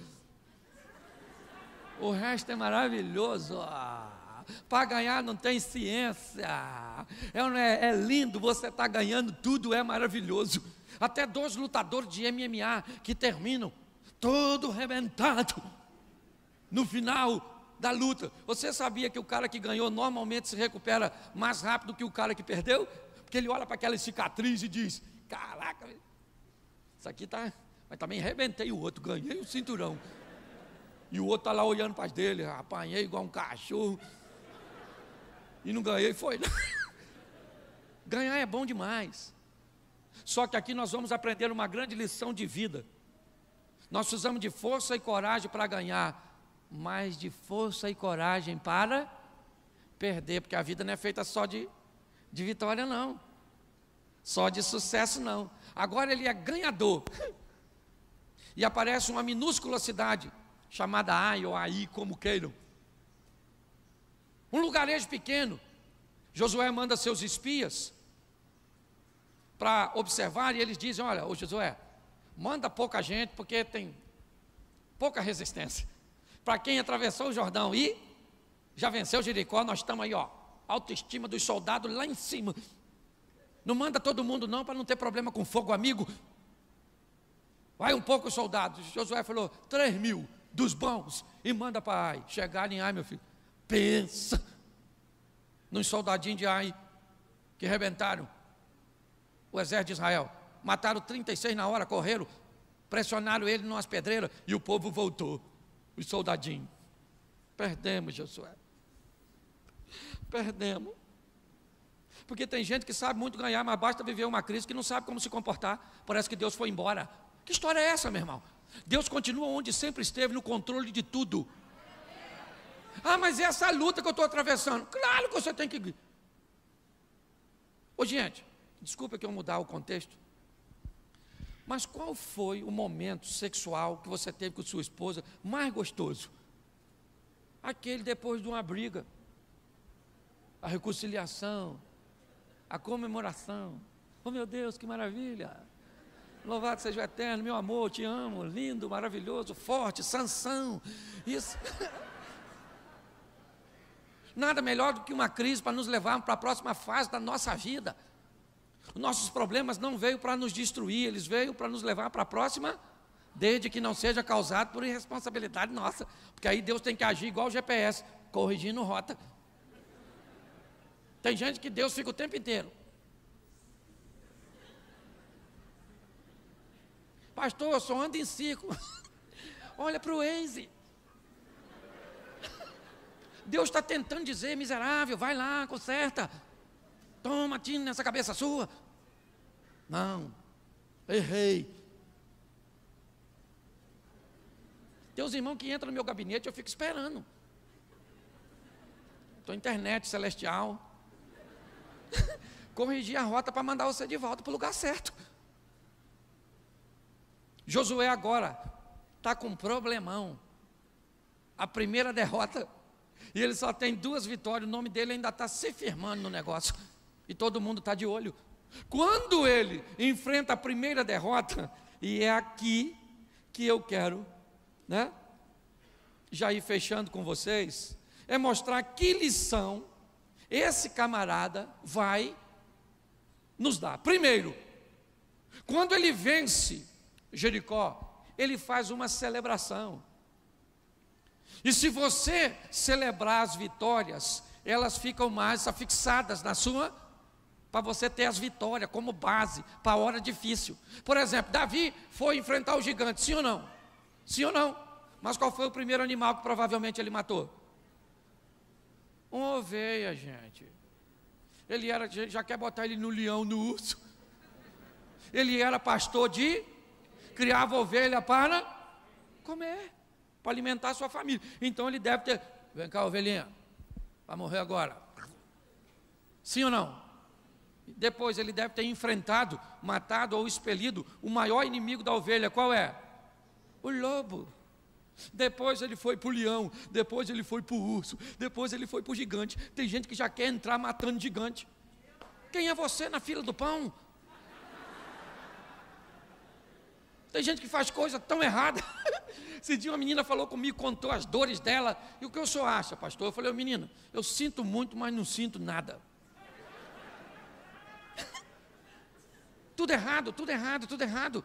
o resto é maravilhoso. Para ganhar não tem ciência. É, é lindo, você está ganhando, tudo é maravilhoso. Até dois lutadores de M M A que terminam todo arrebentado no final da luta. Você sabia que o cara que ganhou normalmente se recupera mais rápido que o cara que perdeu? Porque ele olha para aquela cicatriz e diz: caraca, isso aqui tá, mas também arrebentei o outro, ganhei o cinturão. E o outro está lá olhando para as dele: apanhei igual um cachorro e não ganhei, foi. Ganhar é bom demais. Só que aqui nós vamos aprender uma grande lição de vida. Nós precisamos de força e coragem para ganhar, mas de força e coragem para perder, porque a vida não é feita só de, de vitória não, só de sucesso não. Agora ele é ganhador, e aparece uma minúscula cidade, chamada Ai ou Ai, como queiram, um lugarejo pequeno. Josué manda seus espias para observar, e eles dizem: olha, ô Josué, manda pouca gente, porque tem pouca resistência. Para quem atravessou o Jordão e já venceu Jericó, nós estamos aí, ó, autoestima dos soldados lá em cima. Não manda todo mundo não, para não ter problema com fogo amigo. Vai um pouco os soldados. Josué falou: três mil dos bons, e manda para Ai. Chegaram em Ai, meu filho, pensa nos soldadinhos de Ai que arrebentaram o exército de Israel. Mataram trinta e seis na hora, correram, pressionaram ele numas pedreiras, e o povo voltou. Os soldadinhos. Perdemos, Josué. Perdemos. Porque tem gente que sabe muito ganhar, mas basta viver uma crise que não sabe como se comportar. Parece que Deus foi embora. Que história é essa, meu irmão? Deus continua onde sempre esteve, no controle de tudo. Ah, mas é essa luta que eu estou atravessando. Claro que você tem que... Ô, gente, desculpa que eu mudar o contexto, mas qual foi o momento sexual que você teve com sua esposa mais gostoso? Aquele depois de uma briga, a reconciliação, a comemoração. Oh, meu Deus, que maravilha! Louvado seja o Eterno, meu amor, te amo, lindo, maravilhoso, forte, Sansão. Isso. Nada melhor do que uma crise para nos levar para a próxima fase da nossa vida. Os nossos problemas não veio para nos destruir, eles veio para nos levar para a próxima, desde que não seja causado por irresponsabilidade nossa, porque aí Deus tem que agir igual o G P S, corrigindo rota. Tem gente que Deus fica o tempo inteiro: pastor, eu só ando em círculo. Olha para o Waze. Deus está tentando dizer: miserável, vai lá, conserta. Toma, tira nessa cabeça sua. Não, errei. Tem uns irmãos que entram no meu gabinete e eu fico esperando. Estou internet celestial. Corrigir a rota para mandar você de volta para o lugar certo. Josué agora está com um problemão. A primeira derrota, e ele só tem duas vitórias, o nome dele ainda está se firmando no negócio. E todo mundo está de olho. Quando ele enfrenta a primeira derrota, e é aqui que eu quero, né, já ir fechando com vocês, é mostrar que lição esse camarada vai nos dar. Primeiro, quando ele vence Jericó, ele faz uma celebração. E se você celebrar as vitórias, elas ficam mais afixadas na sua, para você ter as vitórias como base para a hora difícil. Por exemplo, Davi foi enfrentar o gigante, sim ou não? Sim ou não? Mas qual foi o primeiro animal que provavelmente ele matou? Uma ovelha, gente. Ele era, já quer botar ele no leão, no urso. Ele era pastor de, criava ovelha para comer, para alimentar a sua família. Então ele deve ter, vem cá, ovelhinha, vai morrer agora. Sim ou não? Depois ele deve ter enfrentado, matado ou expelido o maior inimigo da ovelha, qual é? O lobo. Depois ele foi para o leão, depois ele foi para o urso, depois ele foi para o gigante. Tem gente que já quer entrar matando gigante. Quem é você na fila do pão? Tem gente que faz coisa tão errada. Esse dia uma menina falou comigo, contou as dores dela. E o que o senhor acha, pastor? Eu falei, menina, eu sinto muito, mas não sinto nada. Tudo errado, tudo errado, tudo errado.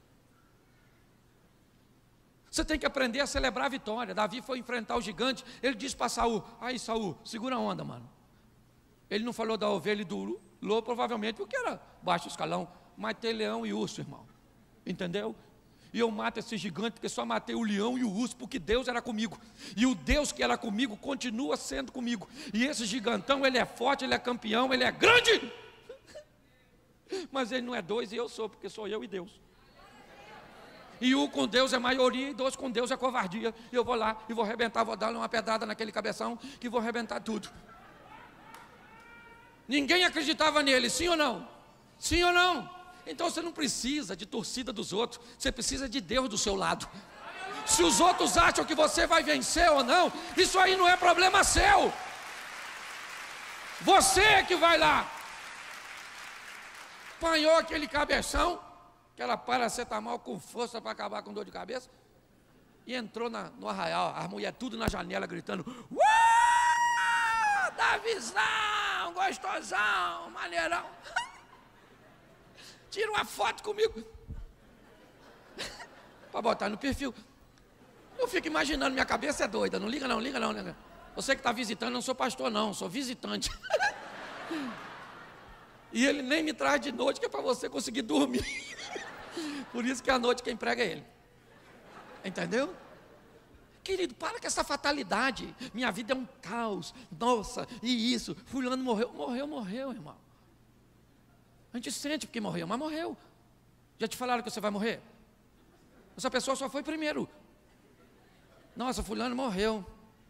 Você tem que aprender a celebrar a vitória. Davi foi enfrentar o gigante. Ele disse para Saul, aí Saul, segura a onda, mano. Ele não falou da ovelha e do lobo, provavelmente, porque era baixo escalão. Mas tem leão e urso, irmão. Entendeu? E eu mato esse gigante, porque só matei o leão e o urso, porque Deus era comigo. E o Deus que era comigo, continua sendo comigo. E esse gigantão, ele é forte, ele é campeão, ele é grande. Mas ele não é dois e eu sou, porque sou eu e Deus. E um com Deus é maioria e dois com Deus é covardia. E eu vou lá e vou arrebentar, vou dar uma pedrada naquele cabeção, que vou arrebentar tudo. Ninguém acreditava nele, sim ou não? Sim ou não? Então você não precisa de torcida dos outros, você precisa de Deus do seu lado. Se os outros acham que você vai vencer ou não, isso aí não é problema seu. Você é que vai lá. Apanhou aquele cabeção, que era paracetamol com força para acabar com dor de cabeça, e entrou na, no arraial, as mulheres tudo na janela gritando, uau, Davizão, gostosão, maneirão, tira uma foto comigo, para botar no perfil. Eu fico imaginando, minha cabeça é doida, não liga não, liga não, liga. Você que está visitando, não sou pastor não, sou visitante. E ele nem me traz de noite, que é para você conseguir dormir. Por isso que à noite quem prega é ele. Entendeu? Querido, para com essa fatalidade. Minha vida é um caos. Nossa, e isso. Fulano morreu. Morreu, morreu, irmão. A gente sente porque morreu, mas morreu. Já te falaram que você vai morrer? Essa pessoa só foi primeiro. Nossa, fulano morreu.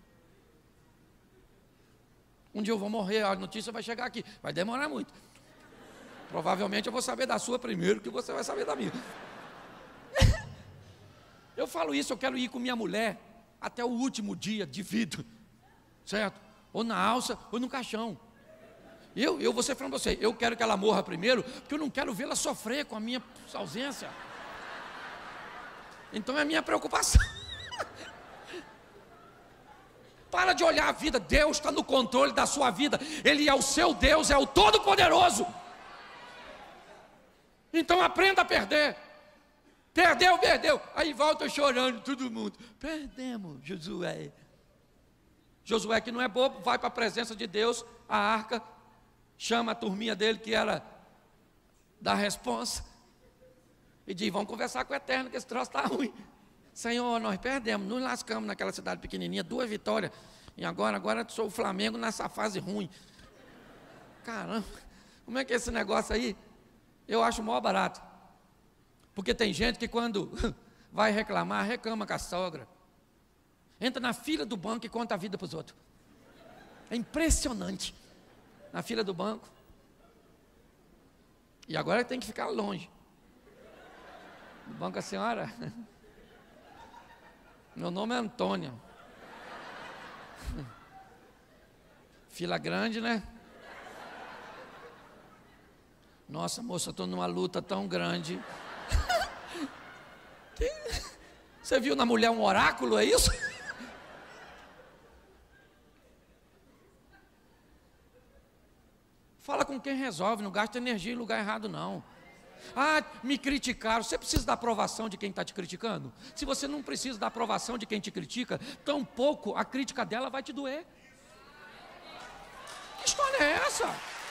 Um dia eu vou morrer, a notícia vai chegar aqui. Vai demorar muito. Provavelmente eu vou saber da sua primeiro, que você vai saber da minha. Eu falo isso, eu quero ir com minha mulher até o último dia de vida, certo? Ou na alça, ou no caixão. Eu, eu vou ser falando para você, eu quero que ela morra primeiro, porque eu não quero vê-la sofrer com a minha ausência. Então é a minha preocupação. Para de olhar a vida, Deus está no controle da sua vida. Ele é o seu Deus, é o Todo-Poderoso. Então aprenda a perder. Perdeu, perdeu. Aí volta chorando todo mundo. Perdemos, Josué. Josué, que não é bobo, vai para a presença de Deus, a arca, chama a turminha dele, que era da responsa, e diz, vamos conversar com o Eterno, que esse troço está ruim. Senhor, nós perdemos, nos lascamos naquela cidade pequenininha, duas vitórias, e agora, agora sou o Flamengo nessa fase ruim. Caramba, como é que é esse negócio aí? Eu acho mó barato, porque tem gente que quando vai reclamar, reclama com a sogra, entra na fila do banco e conta a vida para os outros. É impressionante, na fila do banco, e agora tem que ficar longe. Do banco, a senhora... Meu nome é Antônia. Fila grande, né? Nossa, moça, eu estou numa luta tão grande. Você viu na mulher um oráculo, é isso? Fala com quem resolve, não gasta energia em lugar errado, não. Ah, me criticaram. Você precisa da aprovação de quem está te criticando? Se você não precisa da aprovação de quem te critica, tampouco a crítica dela vai te doer. Que história é essa?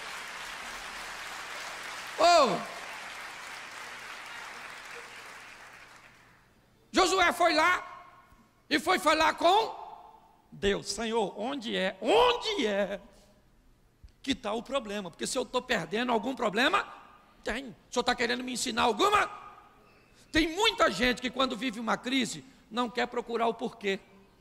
Oh! Josué foi lá e foi falar com Deus. Senhor, onde é? Onde é que está o problema? Porque se eu estou perdendo algum problema, tem. O senhor está querendo me ensinar alguma? Tem muita gente que quando vive uma crise, não quer procurar o porquê.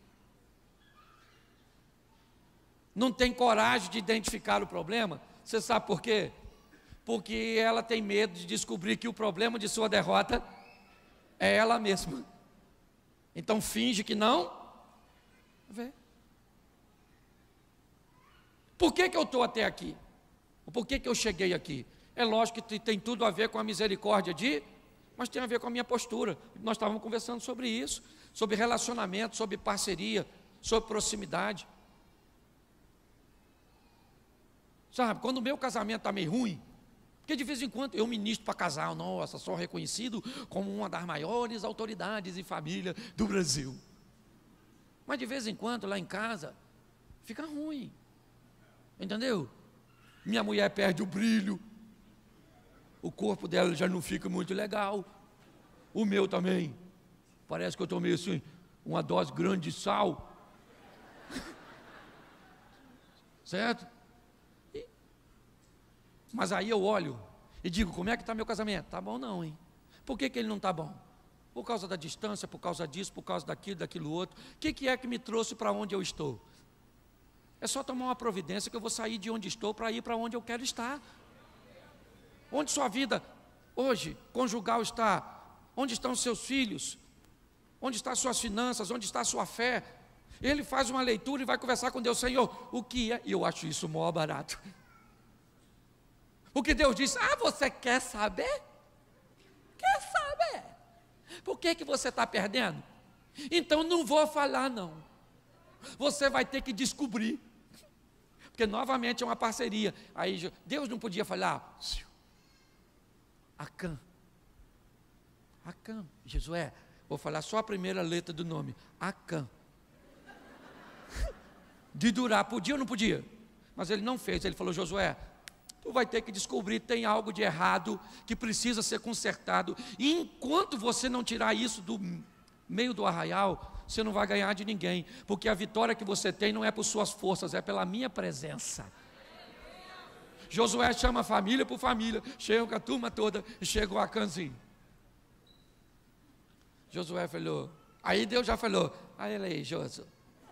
Não tem coragem de identificar o problema. Você sabe por quê? Porque ela tem medo de descobrir que o problema de sua derrota é ela mesma. Então finge que não vê. Por que que eu estou até aqui? Por que que eu cheguei aqui? É lógico que tem tudo a ver com a misericórdia de, mas tem a ver com a minha postura. Nós estávamos conversando sobre isso, sobre relacionamento, sobre parceria, sobre proximidade. Sabe, quando o meu casamento está meio ruim, porque de vez em quando eu ministro para casal, nossa, sou reconhecido como uma das maiores autoridades em família do Brasil. Mas de vez em quando lá em casa, fica ruim. Entendeu? Minha mulher perde o brilho, o corpo dela já não fica muito legal, o meu também. Parece que eu tomei assim, uma dose grande de sal. Certo? E, mas aí eu olho e digo, como é que está meu casamento? Tá bom não, hein? Por que que ele não está bom? Por causa da distância, por causa disso, por causa daquilo, daquilo outro. O que que é que me trouxe para onde eu estou? É só tomar uma providência que eu vou sair de onde estou para ir para onde eu quero estar. Onde sua vida hoje, conjugal está? Onde estão seus filhos? Onde estão suas finanças? Onde está a sua fé? Ele faz uma leitura e vai conversar com Deus. Senhor, o que é? E eu acho isso mó barato. O que Deus diz, ah, você quer saber? Quer saber? Por que que você está perdendo? Então não vou falar não. Você vai ter que descobrir. Porque novamente é uma parceria. Aí Deus não podia falar, Acã. Acã. Josué, vou falar só a primeira letra do nome. Acã. De durar, podia ou não podia? Mas ele não fez, ele falou, Josué, tu vai ter que descobrir, tem algo de errado, que precisa ser consertado, e enquanto você não tirar isso do meio do arraial, você não vai ganhar de ninguém, porque a vitória que você tem não é por suas forças, é pela minha presença. Josué chama família por família, chega com a turma toda, e chega o Acãzinho. Josué falou, aí Deus já falou, aí ele aí, Josué.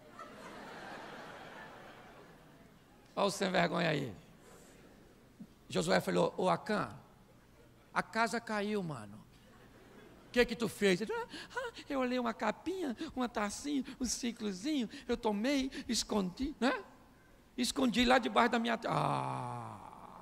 Olha o sem vergonha aí. Josué falou, ô Acã, a casa caiu, mano. O que que tu fez? Ele, ah, eu olhei uma capinha, uma tacinha, um ciclozinho, eu tomei, escondi, né? Escondi lá debaixo da minha... Ah!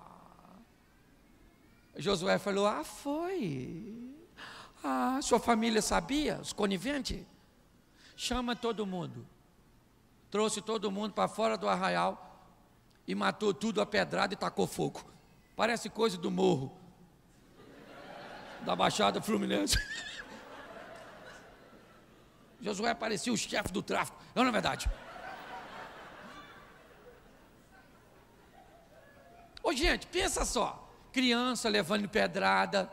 Josué falou, ah, foi. Ah, sua família sabia, os coniventes? Chama todo mundo. Trouxe todo mundo para fora do arraial e matou tudo a pedrada e tacou fogo. Parece coisa do morro da Baixada Fluminense. Josué parecia o chefe do tráfico, não é verdade? Ô gente, pensa só, criança levando pedrada,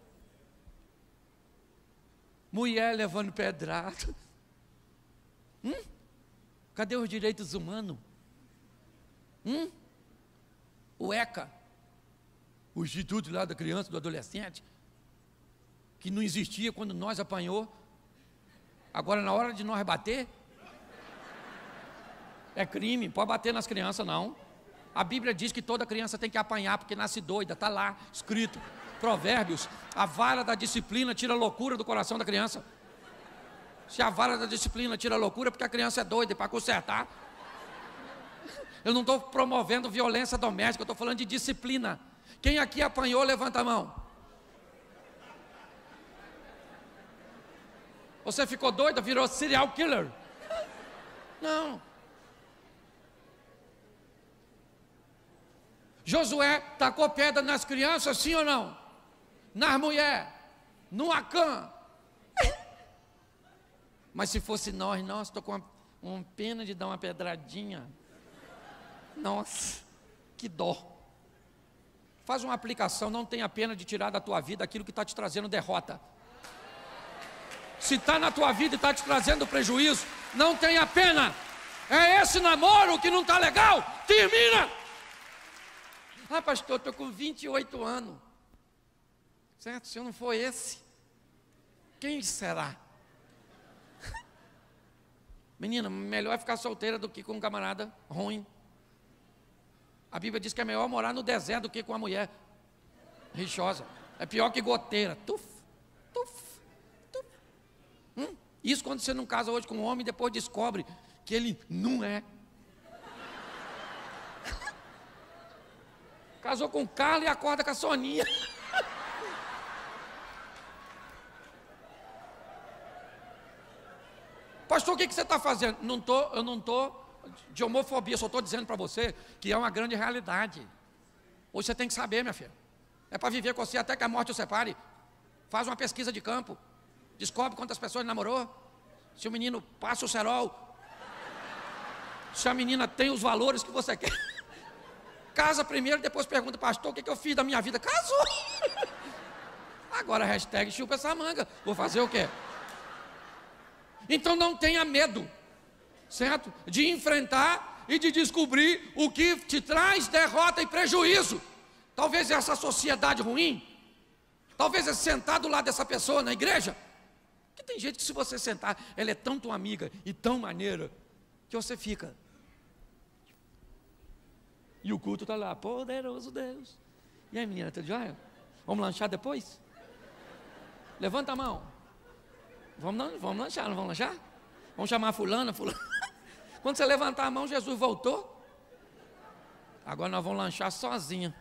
mulher levando pedrada, hum? Cadê os direitos humanos? Hum? O ECA, o Instituto lá da Criança, do Adolescente, que não existia quando nós apanhou, agora na hora de nós bater, é crime, pode bater nas crianças não. A Bíblia diz que toda criança tem que apanhar porque nasce doida, está lá escrito, Provérbios, a vara da disciplina tira a loucura do coração da criança. Se a vara da disciplina tira a loucura, porque a criança é doida, para consertar. Eu não estou promovendo violência doméstica, eu estou falando de disciplina. Quem aqui apanhou, levanta a mão. Você ficou doida, virou serial killer? Não. Josué tacou pedra nas crianças, sim ou não? nas mulheres, no Acã. Mas se fosse nós, nossa, estou com uma, uma pena de dar uma pedradinha. Nossa, que dó. Faz uma aplicação, não tenha pena de tirar da tua vida aquilo que está te trazendo derrota. Se está na tua vida e está te trazendo prejuízo, não tenha pena. É esse namoro que não está legal, termina. Ah, pastor, estou com vinte e oito anos. Certo? Se eu não for esse, quem será? Menina, melhor é ficar solteira do que com um camarada ruim. A Bíblia diz que é melhor morar no deserto do que com uma mulher rixosa. É pior que goteira. Tuf, tuf, tuf. Hum? Isso quando você não casa hoje com um homem e depois descobre que ele não é. Casou com o Carlos e acorda com a Soninha. Pastor, o que, que você está fazendo? Não tô, eu não estou de homofobia, só estou dizendo para você que é uma grande realidade. Hoje você tem que saber, minha filha. É para viver com você até que a morte o separe. Faz uma pesquisa de campo. Descobre quantas pessoas namorou. Se o menino passa o cerol. Se a menina tem os valores que você quer. Casa primeiro, depois pergunta, pastor, o que, que eu fiz da minha vida? Casou. Agora hashtag chupa essa manga. Vou fazer o quê? Então não tenha medo, certo? De enfrentar e de descobrir o que te traz derrota e prejuízo. Talvez essa sociedade ruim, talvez é sentar do lado dessa pessoa na igreja, que tem gente que se você sentar, ela é tão tua amiga e tão maneira, que você fica. E o culto está lá, poderoso Deus. E aí, menina, tudo jóia? Vamos lanchar depois? Levanta a mão. Vamos, vamos lanchar, não vamos lanchar? Vamos chamar fulana, fulana. Quando você levantar a mão, Jesus voltou. Agora nós vamos lanchar sozinha.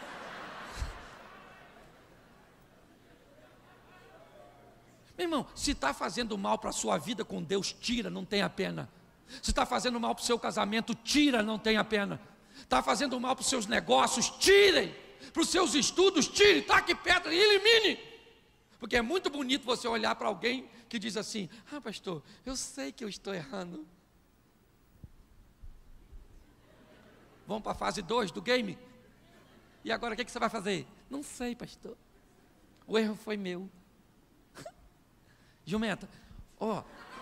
Meu irmão, se está fazendo mal para a sua vida com Deus, tira, não tenha pena. Se está fazendo mal para o seu casamento, tira, não tenha pena. Está fazendo mal para os seus negócios, tirem. Para os seus estudos, tire, taque pedra e elimine. Porque é muito bonito você olhar para alguém que diz assim, ah pastor, eu sei que eu estou errando. Vamos para a fase dois do game? E agora o que, que você vai fazer? Não sei, pastor. O erro foi meu. Jumenta, ó,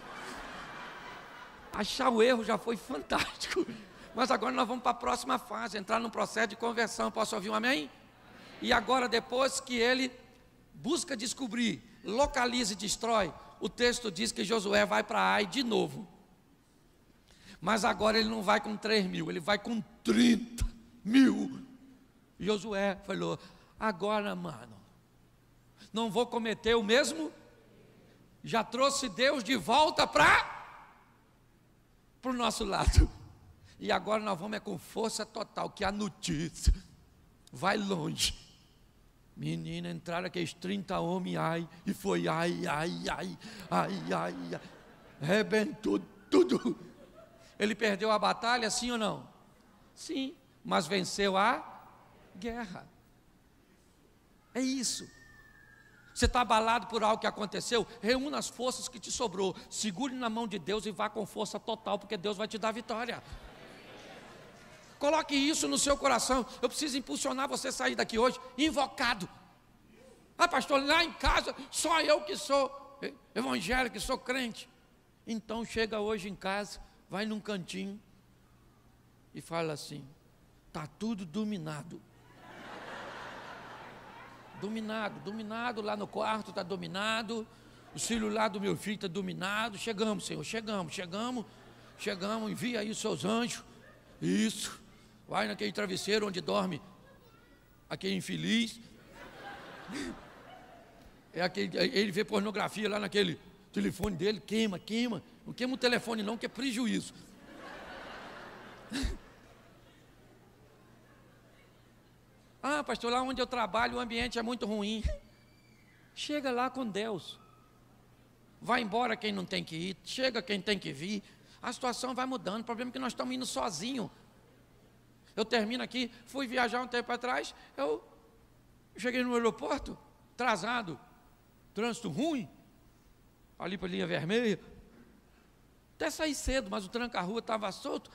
achar o erro já foi fantástico. Mas agora nós vamos para a próxima fase, entrar num processo de conversão. Posso ouvir um amém? E agora depois que ele busca descobrir, localiza e destrói, o texto diz que Josué vai para Ai de novo. Mas agora ele não vai com três mil, ele vai com trinta mil. Josué falou, agora mano, não vou cometer o mesmo. Já trouxe Deus de volta para o nosso lado. E agora nós vamos é com força total, que a notícia vai longe. Menina, entraram aqueles trinta homens, ai, e foi ai, ai, ai, ai, ai, ai, arrebentou tudo. Ele perdeu a batalha, sim ou não? Sim, mas venceu a guerra. É isso. Você está abalado por algo que aconteceu? Reúna as forças que te sobrou, segure na mão de Deus e vá com força total, porque Deus vai te dar vitória. Coloque isso no seu coração. Eu preciso impulsionar você a sair daqui hoje invocado. Ah, pastor, lá em casa só eu que sou evangélico, que sou crente. Então chega hoje em casa, vai num cantinho e fala assim, está tudo dominado. Dominado, dominado lá no quarto, está dominado. O celular do meu filho está dominado. Chegamos, Senhor, chegamos, chegamos, chegamos, envia aí os seus anjos. Isso. Vai naquele travesseiro onde dorme aquele infeliz. É aquele, ele vê pornografia lá naquele telefone dele, queima, queima. Não queima o telefone não, que é prejuízo. Ah, pastor, lá onde eu trabalho o ambiente é muito ruim. Chega lá com Deus. Vai embora quem não tem que ir, chega quem tem que vir. A situação vai mudando, o problema é que nós estamos indo sozinhos. Eu termino aqui, fui viajar um tempo atrás, eu cheguei no aeroporto, atrasado, trânsito ruim, ali para a linha vermelha. Até saí cedo, mas o tranca-rua estava solto.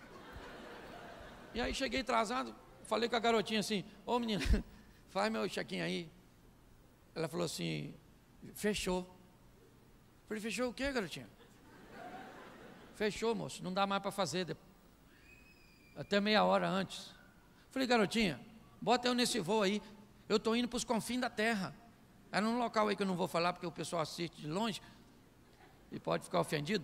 E aí cheguei atrasado, falei com a garotinha assim: ô menina, faz meu check-in aí. Ela falou assim: fechou. Falei: fechou o quê, garotinha? Fechou, moço, não dá mais para fazer, até meia hora antes. Falei: garotinha, bota eu nesse voo aí, eu estou indo para os confins da terra. É num local aí que eu não vou falar, porque o pessoal assiste de longe e pode ficar ofendido.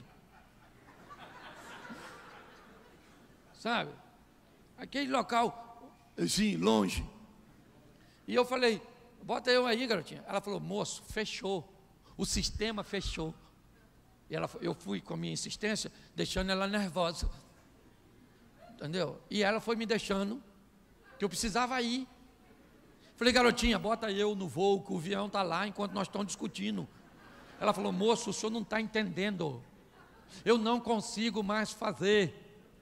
Sabe? Aquele local, assim, longe. E eu falei: bota eu aí, garotinha. Ela falou: moço, fechou. O sistema fechou. E ela, eu fui com a minha insistência, deixando ela nervosa. Entendeu? E ela foi me deixando, que eu precisava ir. Falei: garotinha, bota eu no voo, que o avião está lá enquanto nós estamos discutindo. Ela falou: moço, o senhor não está entendendo. Eu não consigo mais fazer.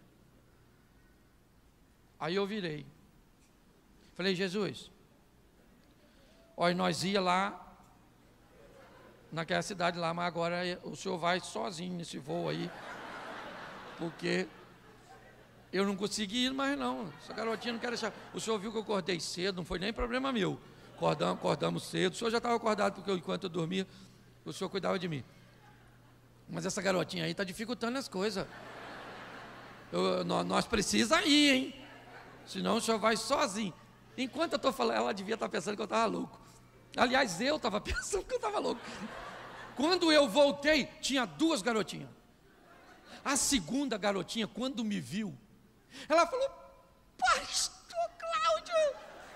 Aí eu virei. Falei: Jesus, olha, nós ia lá, naquela cidade lá, mas agora o senhor vai sozinho nesse voo aí, porque eu não consegui ir mais não, essa garotinha não quer deixar. O senhor viu que eu acordei cedo, não foi nem problema meu, acordamos, acordamos cedo, o senhor já estava acordado, porque eu, enquanto eu dormia, o senhor cuidava de mim. Mas essa garotinha aí está dificultando as coisas. Eu, nós, nós precisamos ir, hein? Senão o senhor vai sozinho. Enquanto eu estou falando, ela devia estar pensando que eu estava louco. Aliás, eu estava pensando que eu estava louco. Quando eu voltei, tinha duas garotinhas. A segunda garotinha, quando me viu, ela falou: pastor Cláudio,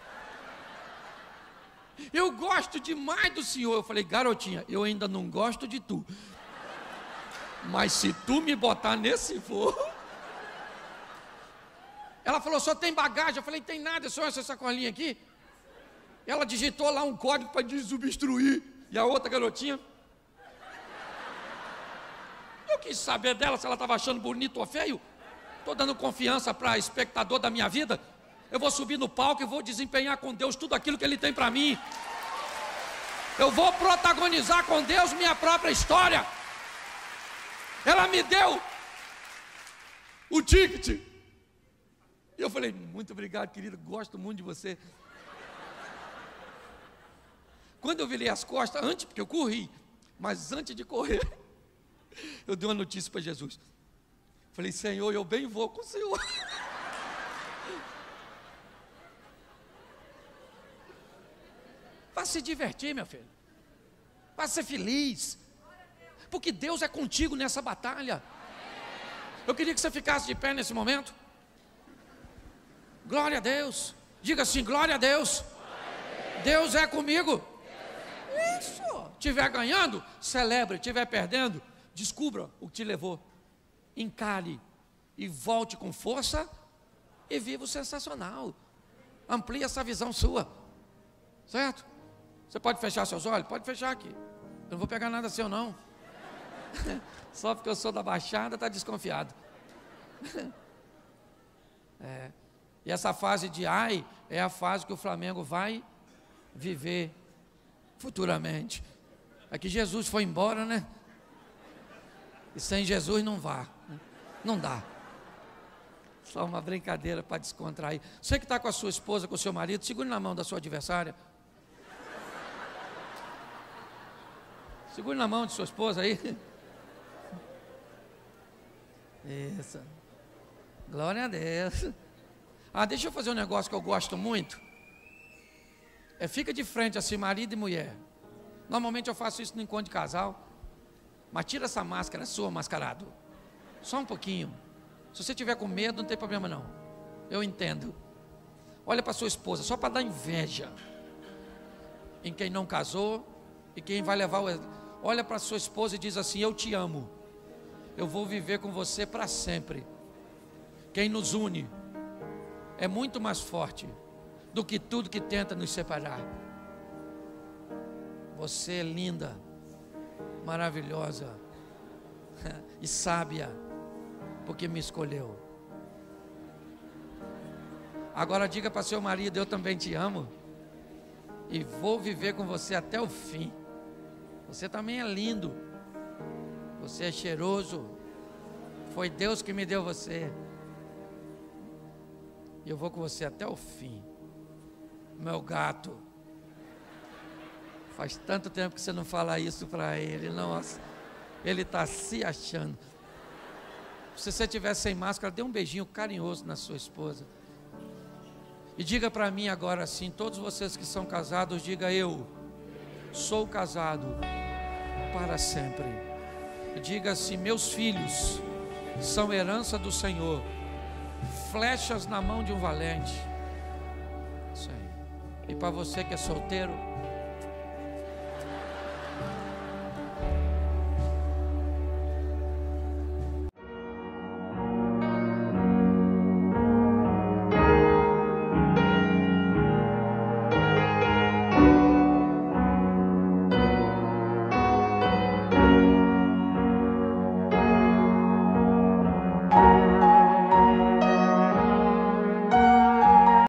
eu gosto demais do senhor. Eu falei: garotinha, eu ainda não gosto de tu, mas se tu me botar nesse voo. Ela falou: só tem bagagem? Eu falei: tem nada, é só essa sacolinha aqui. Ela digitou lá um código para desobstruir. E a outra garotinha, eu quis saber dela se ela estava achando bonito ou feio. Estou dando confiança para espectador da minha vida. Eu vou subir no palco e vou desempenhar com Deus tudo aquilo que Ele tem para mim. Eu vou protagonizar com Deus minha própria história. Ela me deu o ticket. E eu falei: muito obrigado, querido, gosto muito de você. Quando eu virei as costas, antes, porque eu corri, mas antes de correr, eu dei uma notícia para Jesus. Falei: Senhor, eu bem vou com o Senhor. Vá se divertir, meu filho. Vá ser feliz. Porque Deus é contigo nessa batalha. Eu queria que você ficasse de pé nesse momento. Glória a Deus. Diga assim: glória a Deus. Deus é comigo. Isso. Estiver ganhando, celebre. Estiver perdendo, descubra o que te levou. Encare e volte com força e viva o sensacional. Amplie essa visão sua. Certo? Você pode fechar seus olhos? Pode fechar aqui. Eu não vou pegar nada seu não. Só porque eu sou da Baixada, está desconfiado. É. E essa fase de ai é a fase que o Flamengo vai viver futuramente. É que Jesus foi embora, né? E sem Jesus não vá. Não dá. Só uma brincadeira para descontrair. Você que está com a sua esposa, com o seu marido, segure na mão da sua adversária. Segure na mão de sua esposa aí. Isso. Glória a Deus. Ah, deixa eu fazer um negócio que eu gosto muito. É, fica de frente assim, marido e mulher. Normalmente eu faço isso no encontro de casal. Mas tira essa máscara sua, mascarado. Só um pouquinho. Se você tiver com medo, não tem problema não. Eu entendo. Olha para sua esposa, só para dar inveja em quem não casou e quem vai levar o... Olha para sua esposa e diz assim: eu te amo. Eu vou viver com você para sempre. Quem nos une é muito mais forte do que tudo que tenta nos separar. Você é linda, maravilhosa e sábia, porque me escolheu. Agora diga para seu marido: eu também te amo e vou viver com você até o fim. Você também é lindo, você é cheiroso, foi Deus que me deu você, e eu vou com você até o fim. Meu gato, faz tanto tempo que você não fala isso para ele. Nossa, ele está se achando. Se você estiver sem máscara, dê um beijinho carinhoso na sua esposa. E diga para mim agora assim, todos vocês que são casados, diga: eu sou casado para sempre. Diga assim: meus filhos são herança do Senhor, flechas na mão de um valente. Isso aí. E para você que é solteiro,